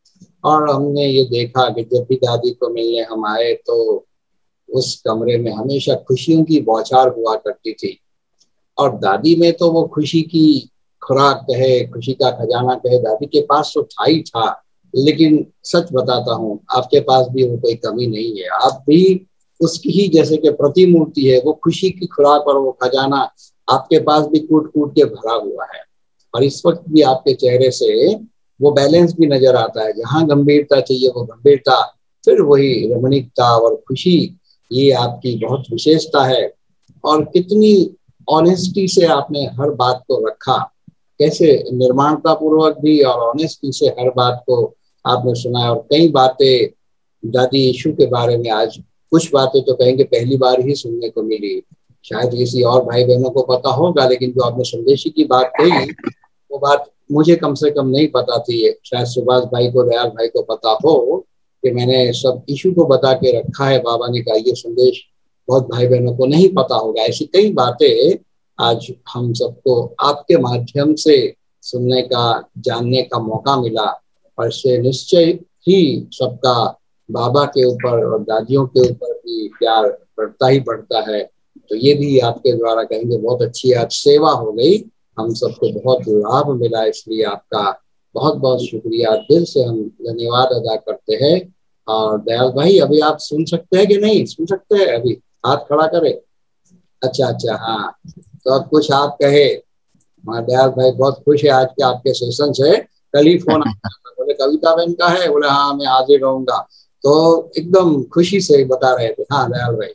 और हमने ये देखा कि जब भी दादी को मिलने हम आए तो उस कमरे में हमेशा खुशियों की बौछार हुआ करती थी। और दादी में तो वो खुशी की खुराक कहे, खुशी का खजाना कहे, दादी के पास तो था ही था। लेकिन सच बताता हूँ, आपके पास भी वो कोई कमी नहीं है, आप भी उसकी ही जैसे कि प्रतिमूर्ति है। वो खुशी की खुराक और वो खजाना आपके पास भी कूट कूट के भरा हुआ है। और इस वक्त भी आपके चेहरे से वो बैलेंस भी नजर आता है, जहाँ गंभीरता चाहिए वो गंभीरता, फिर वही रमणीकता और खुशी, ये आपकी बहुत विशेषता है। और कितनी ऑनेस्टी से आपने हर बात को रखा, कैसे निर्माणता पूर्वक भी और ऑनेस्टी से हर बात को आपने सुना। और कई बातें दादी यीशु के बारे में, आज कुछ बातें तो कहेंगे पहली बार ही सुनने को मिली, शायद किसी और भाई बहनों को पता होगा, लेकिन जो आपने संदेशी की बात कही वो बात मुझे कम से कम नहीं पता थी। शायद सुभाष भाई को, दयाल भाई को पता हो कि मैंने सब यीशु को बता के रखा है, बाबा ने कहा ये संदेश बहुत भाई बहनों को नहीं पता होगा। ऐसी कई बातें आज हम सबको आपके माध्यम से सुनने का, जानने का मौका मिला। और इससे निश्चय ही सबका बाबा के ऊपर और दादियों के ऊपर भी प्यार बढ़ता ही बढ़ता है। तो ये भी आपके द्वारा कहेंगे बहुत अच्छी आज सेवा हो गई, हम सबको बहुत लाभ मिला, इसलिए आपका बहुत बहुत शुक्रिया, दिल से हम धन्यवाद अदा करते हैं। और दयाल भाई अभी आप सुन सकते हैं कि नहीं सुन सकते हैं? अभी हाथ खड़ा करें। अच्छा अच्छा, हाँ, तो अब कुछ आप कहे। हाँ, दयाल भाई बहुत खुश है आज के आपके सेशन से। कल ही फोन आया था, बोले कविता बहन का है, बोले हाँ मैं हाजिर रहूंगा, तो एकदम खुशी से बता रहे थे। हाँ दयाल भाई।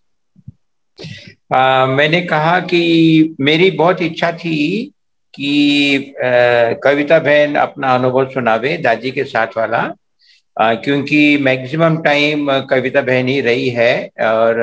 आ, मैंने कहा कि मेरी बहुत इच्छा थी कि आ, कविता बहन अपना अनुभव सुनावे दादी के साथ वाला, आ, क्योंकि मैक्सिमम टाइम कविता बहन ही रही है। और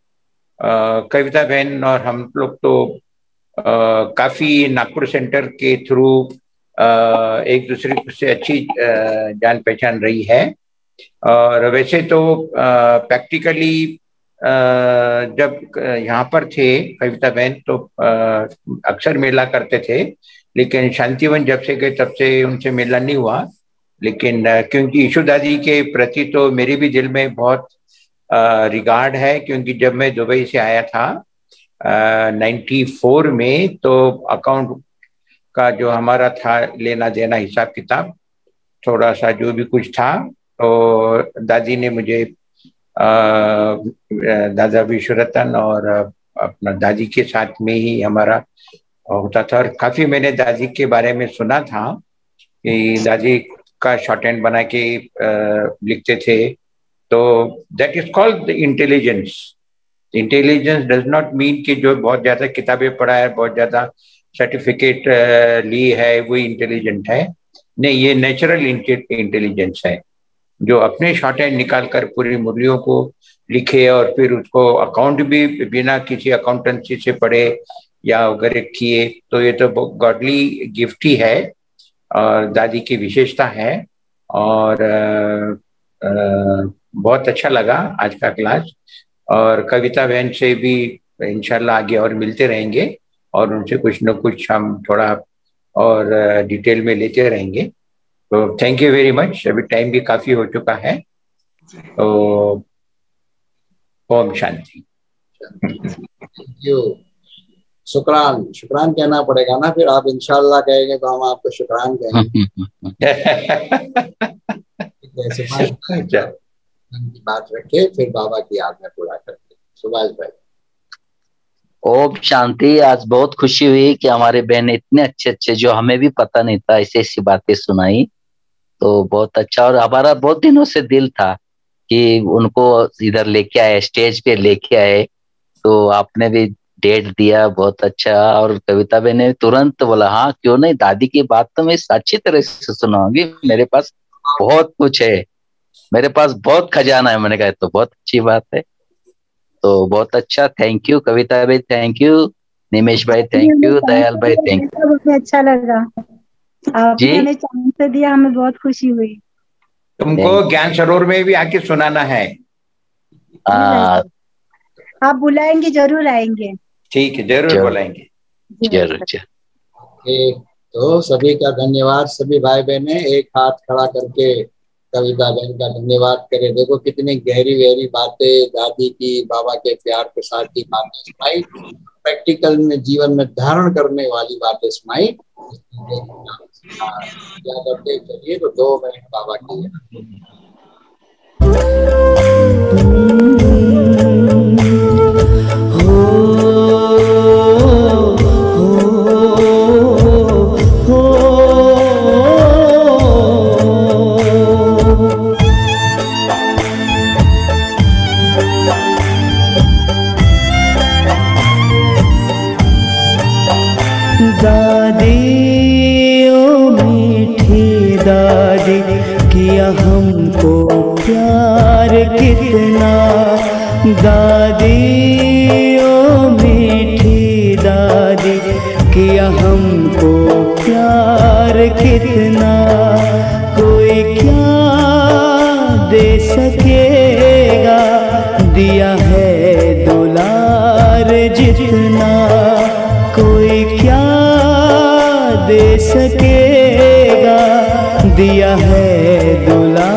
आ, कविता बहन और हम लोग तो आ, काफी नागपुर सेंटर के थ्रू एक दूसरे से अच्छी जान पहचान रही है। और वैसे तो प्रैक्टिकली जब यहाँ पर थे कविता बहन तो अक्सर मिला करते थे, लेकिन शांतिवन जब से गए तब से उनसे मिलना नहीं हुआ। लेकिन क्योंकि ईशु दादी के प्रति तो मेरे भी दिल में बहुत रिगार्ड है, क्योंकि जब मैं दुबई से आया था नाइन्टी फोर में, तो अकाउंट का जो हमारा था लेना देना हिसाब किताब थोड़ा सा जो भी कुछ था, तो दादी ने मुझे आ, दादा विश्वरतन और अपना दादी के साथ में ही हमारा होता था। और काफी मैंने दादी के बारे में सुना था कि दादी का शॉर्ट हैंड बना के आ, लिखते थे। तो that is called intelligence. Intelligence does not mean कि जो बहुत ज्यादा किताबें पढ़ा है, बहुत ज्यादा सर्टिफिकेट ली है, वही इंटेलिजेंट है। नहीं, ये नेचुरल इंटेलिजेंस है, जो अपने शॉर्ट हैंड निकाल कर पूरी मुरलियों को लिखे और फिर उसको अकाउंट भी बिना किसी अकाउंटेंसी से पढ़े या वगैरह किए। तो ये तो गॉडली गिफ्ट ही है और दादी की विशेषता है। और आ, आ, बहुत अच्छा लगा आज का क्लास, और कविता बहन से भी इंशाल्लाह आगे और मिलते रहेंगे और उनसे कुछ न कुछ हम थोड़ा और डिटेल में लेते रहेंगे। तो थैंक यू वेरी मच। अभी टाइम भी काफी हो चुका है, तो ओम शांति। Thank you. शुक्रान शुक्रान कहना पड़ेगा ना, फिर आप इंशाल्लाह कहेंगे तो हम आपको शुक्रान कहेंगे। बात रखे फिर बाबा की याद में पूरा करते। सुभाष भाई। ओम शांति। आज बहुत खुशी हुई कि हमारे बहन ने इतने अच्छे अच्छे, जो हमें भी पता नहीं था, ऐसी ऐसी बातें सुनाई, तो बहुत अच्छा। और हमारा बहुत दिनों से दिल था कि उनको इधर लेके आए, स्टेज पे लेके आए, तो आपने भी डेट दिया, बहुत अच्छा। और कविता बहन ने तुरंत बोला हाँ क्यों नहीं, दादी की बात तो मैं अच्छी तरह से सुनाऊंगी, मेरे पास बहुत कुछ है, मेरे पास बहुत खजाना है। मैंने कहा तो बहुत अच्छी बात है, तो बहुत अच्छा। थैंक यू कविता भाई, थैंक यू निमेश भाई, थैंक यू दयाल भाई, थैंक यू। बहुत अच्छा लगा, आपने हमें चांस दिया, हमें बहुत खुशी हुई। तुमको ज्ञान सरोवर में भी आके सुनाना है। आ, आप बुलाएंगे जरूर आएंगे। ठीक है, जरूर बुलाएंगे, जरूर। तो सभी का धन्यवाद। सभी भाई बहने एक हाथ खड़ा करके कविता बहन का धन्यवाद करें। देखो कितनी गहरी गहरी बातें दादी की, बाबा के प्यार के साथ की बातें सुनाई, प्रैक्टिकल में जीवन में धारण करने वाली बातें सुनाई। क्या करते चलिए, तो दो मिनट बाबा की हमको प्यार कितना, दादी ओ मीठी दादी किया हमको प्यार कितना, कोई क्या दे सकेगा, दिया है दुलार जितना, कोई क्या दे सकेगा, दिया है दुलार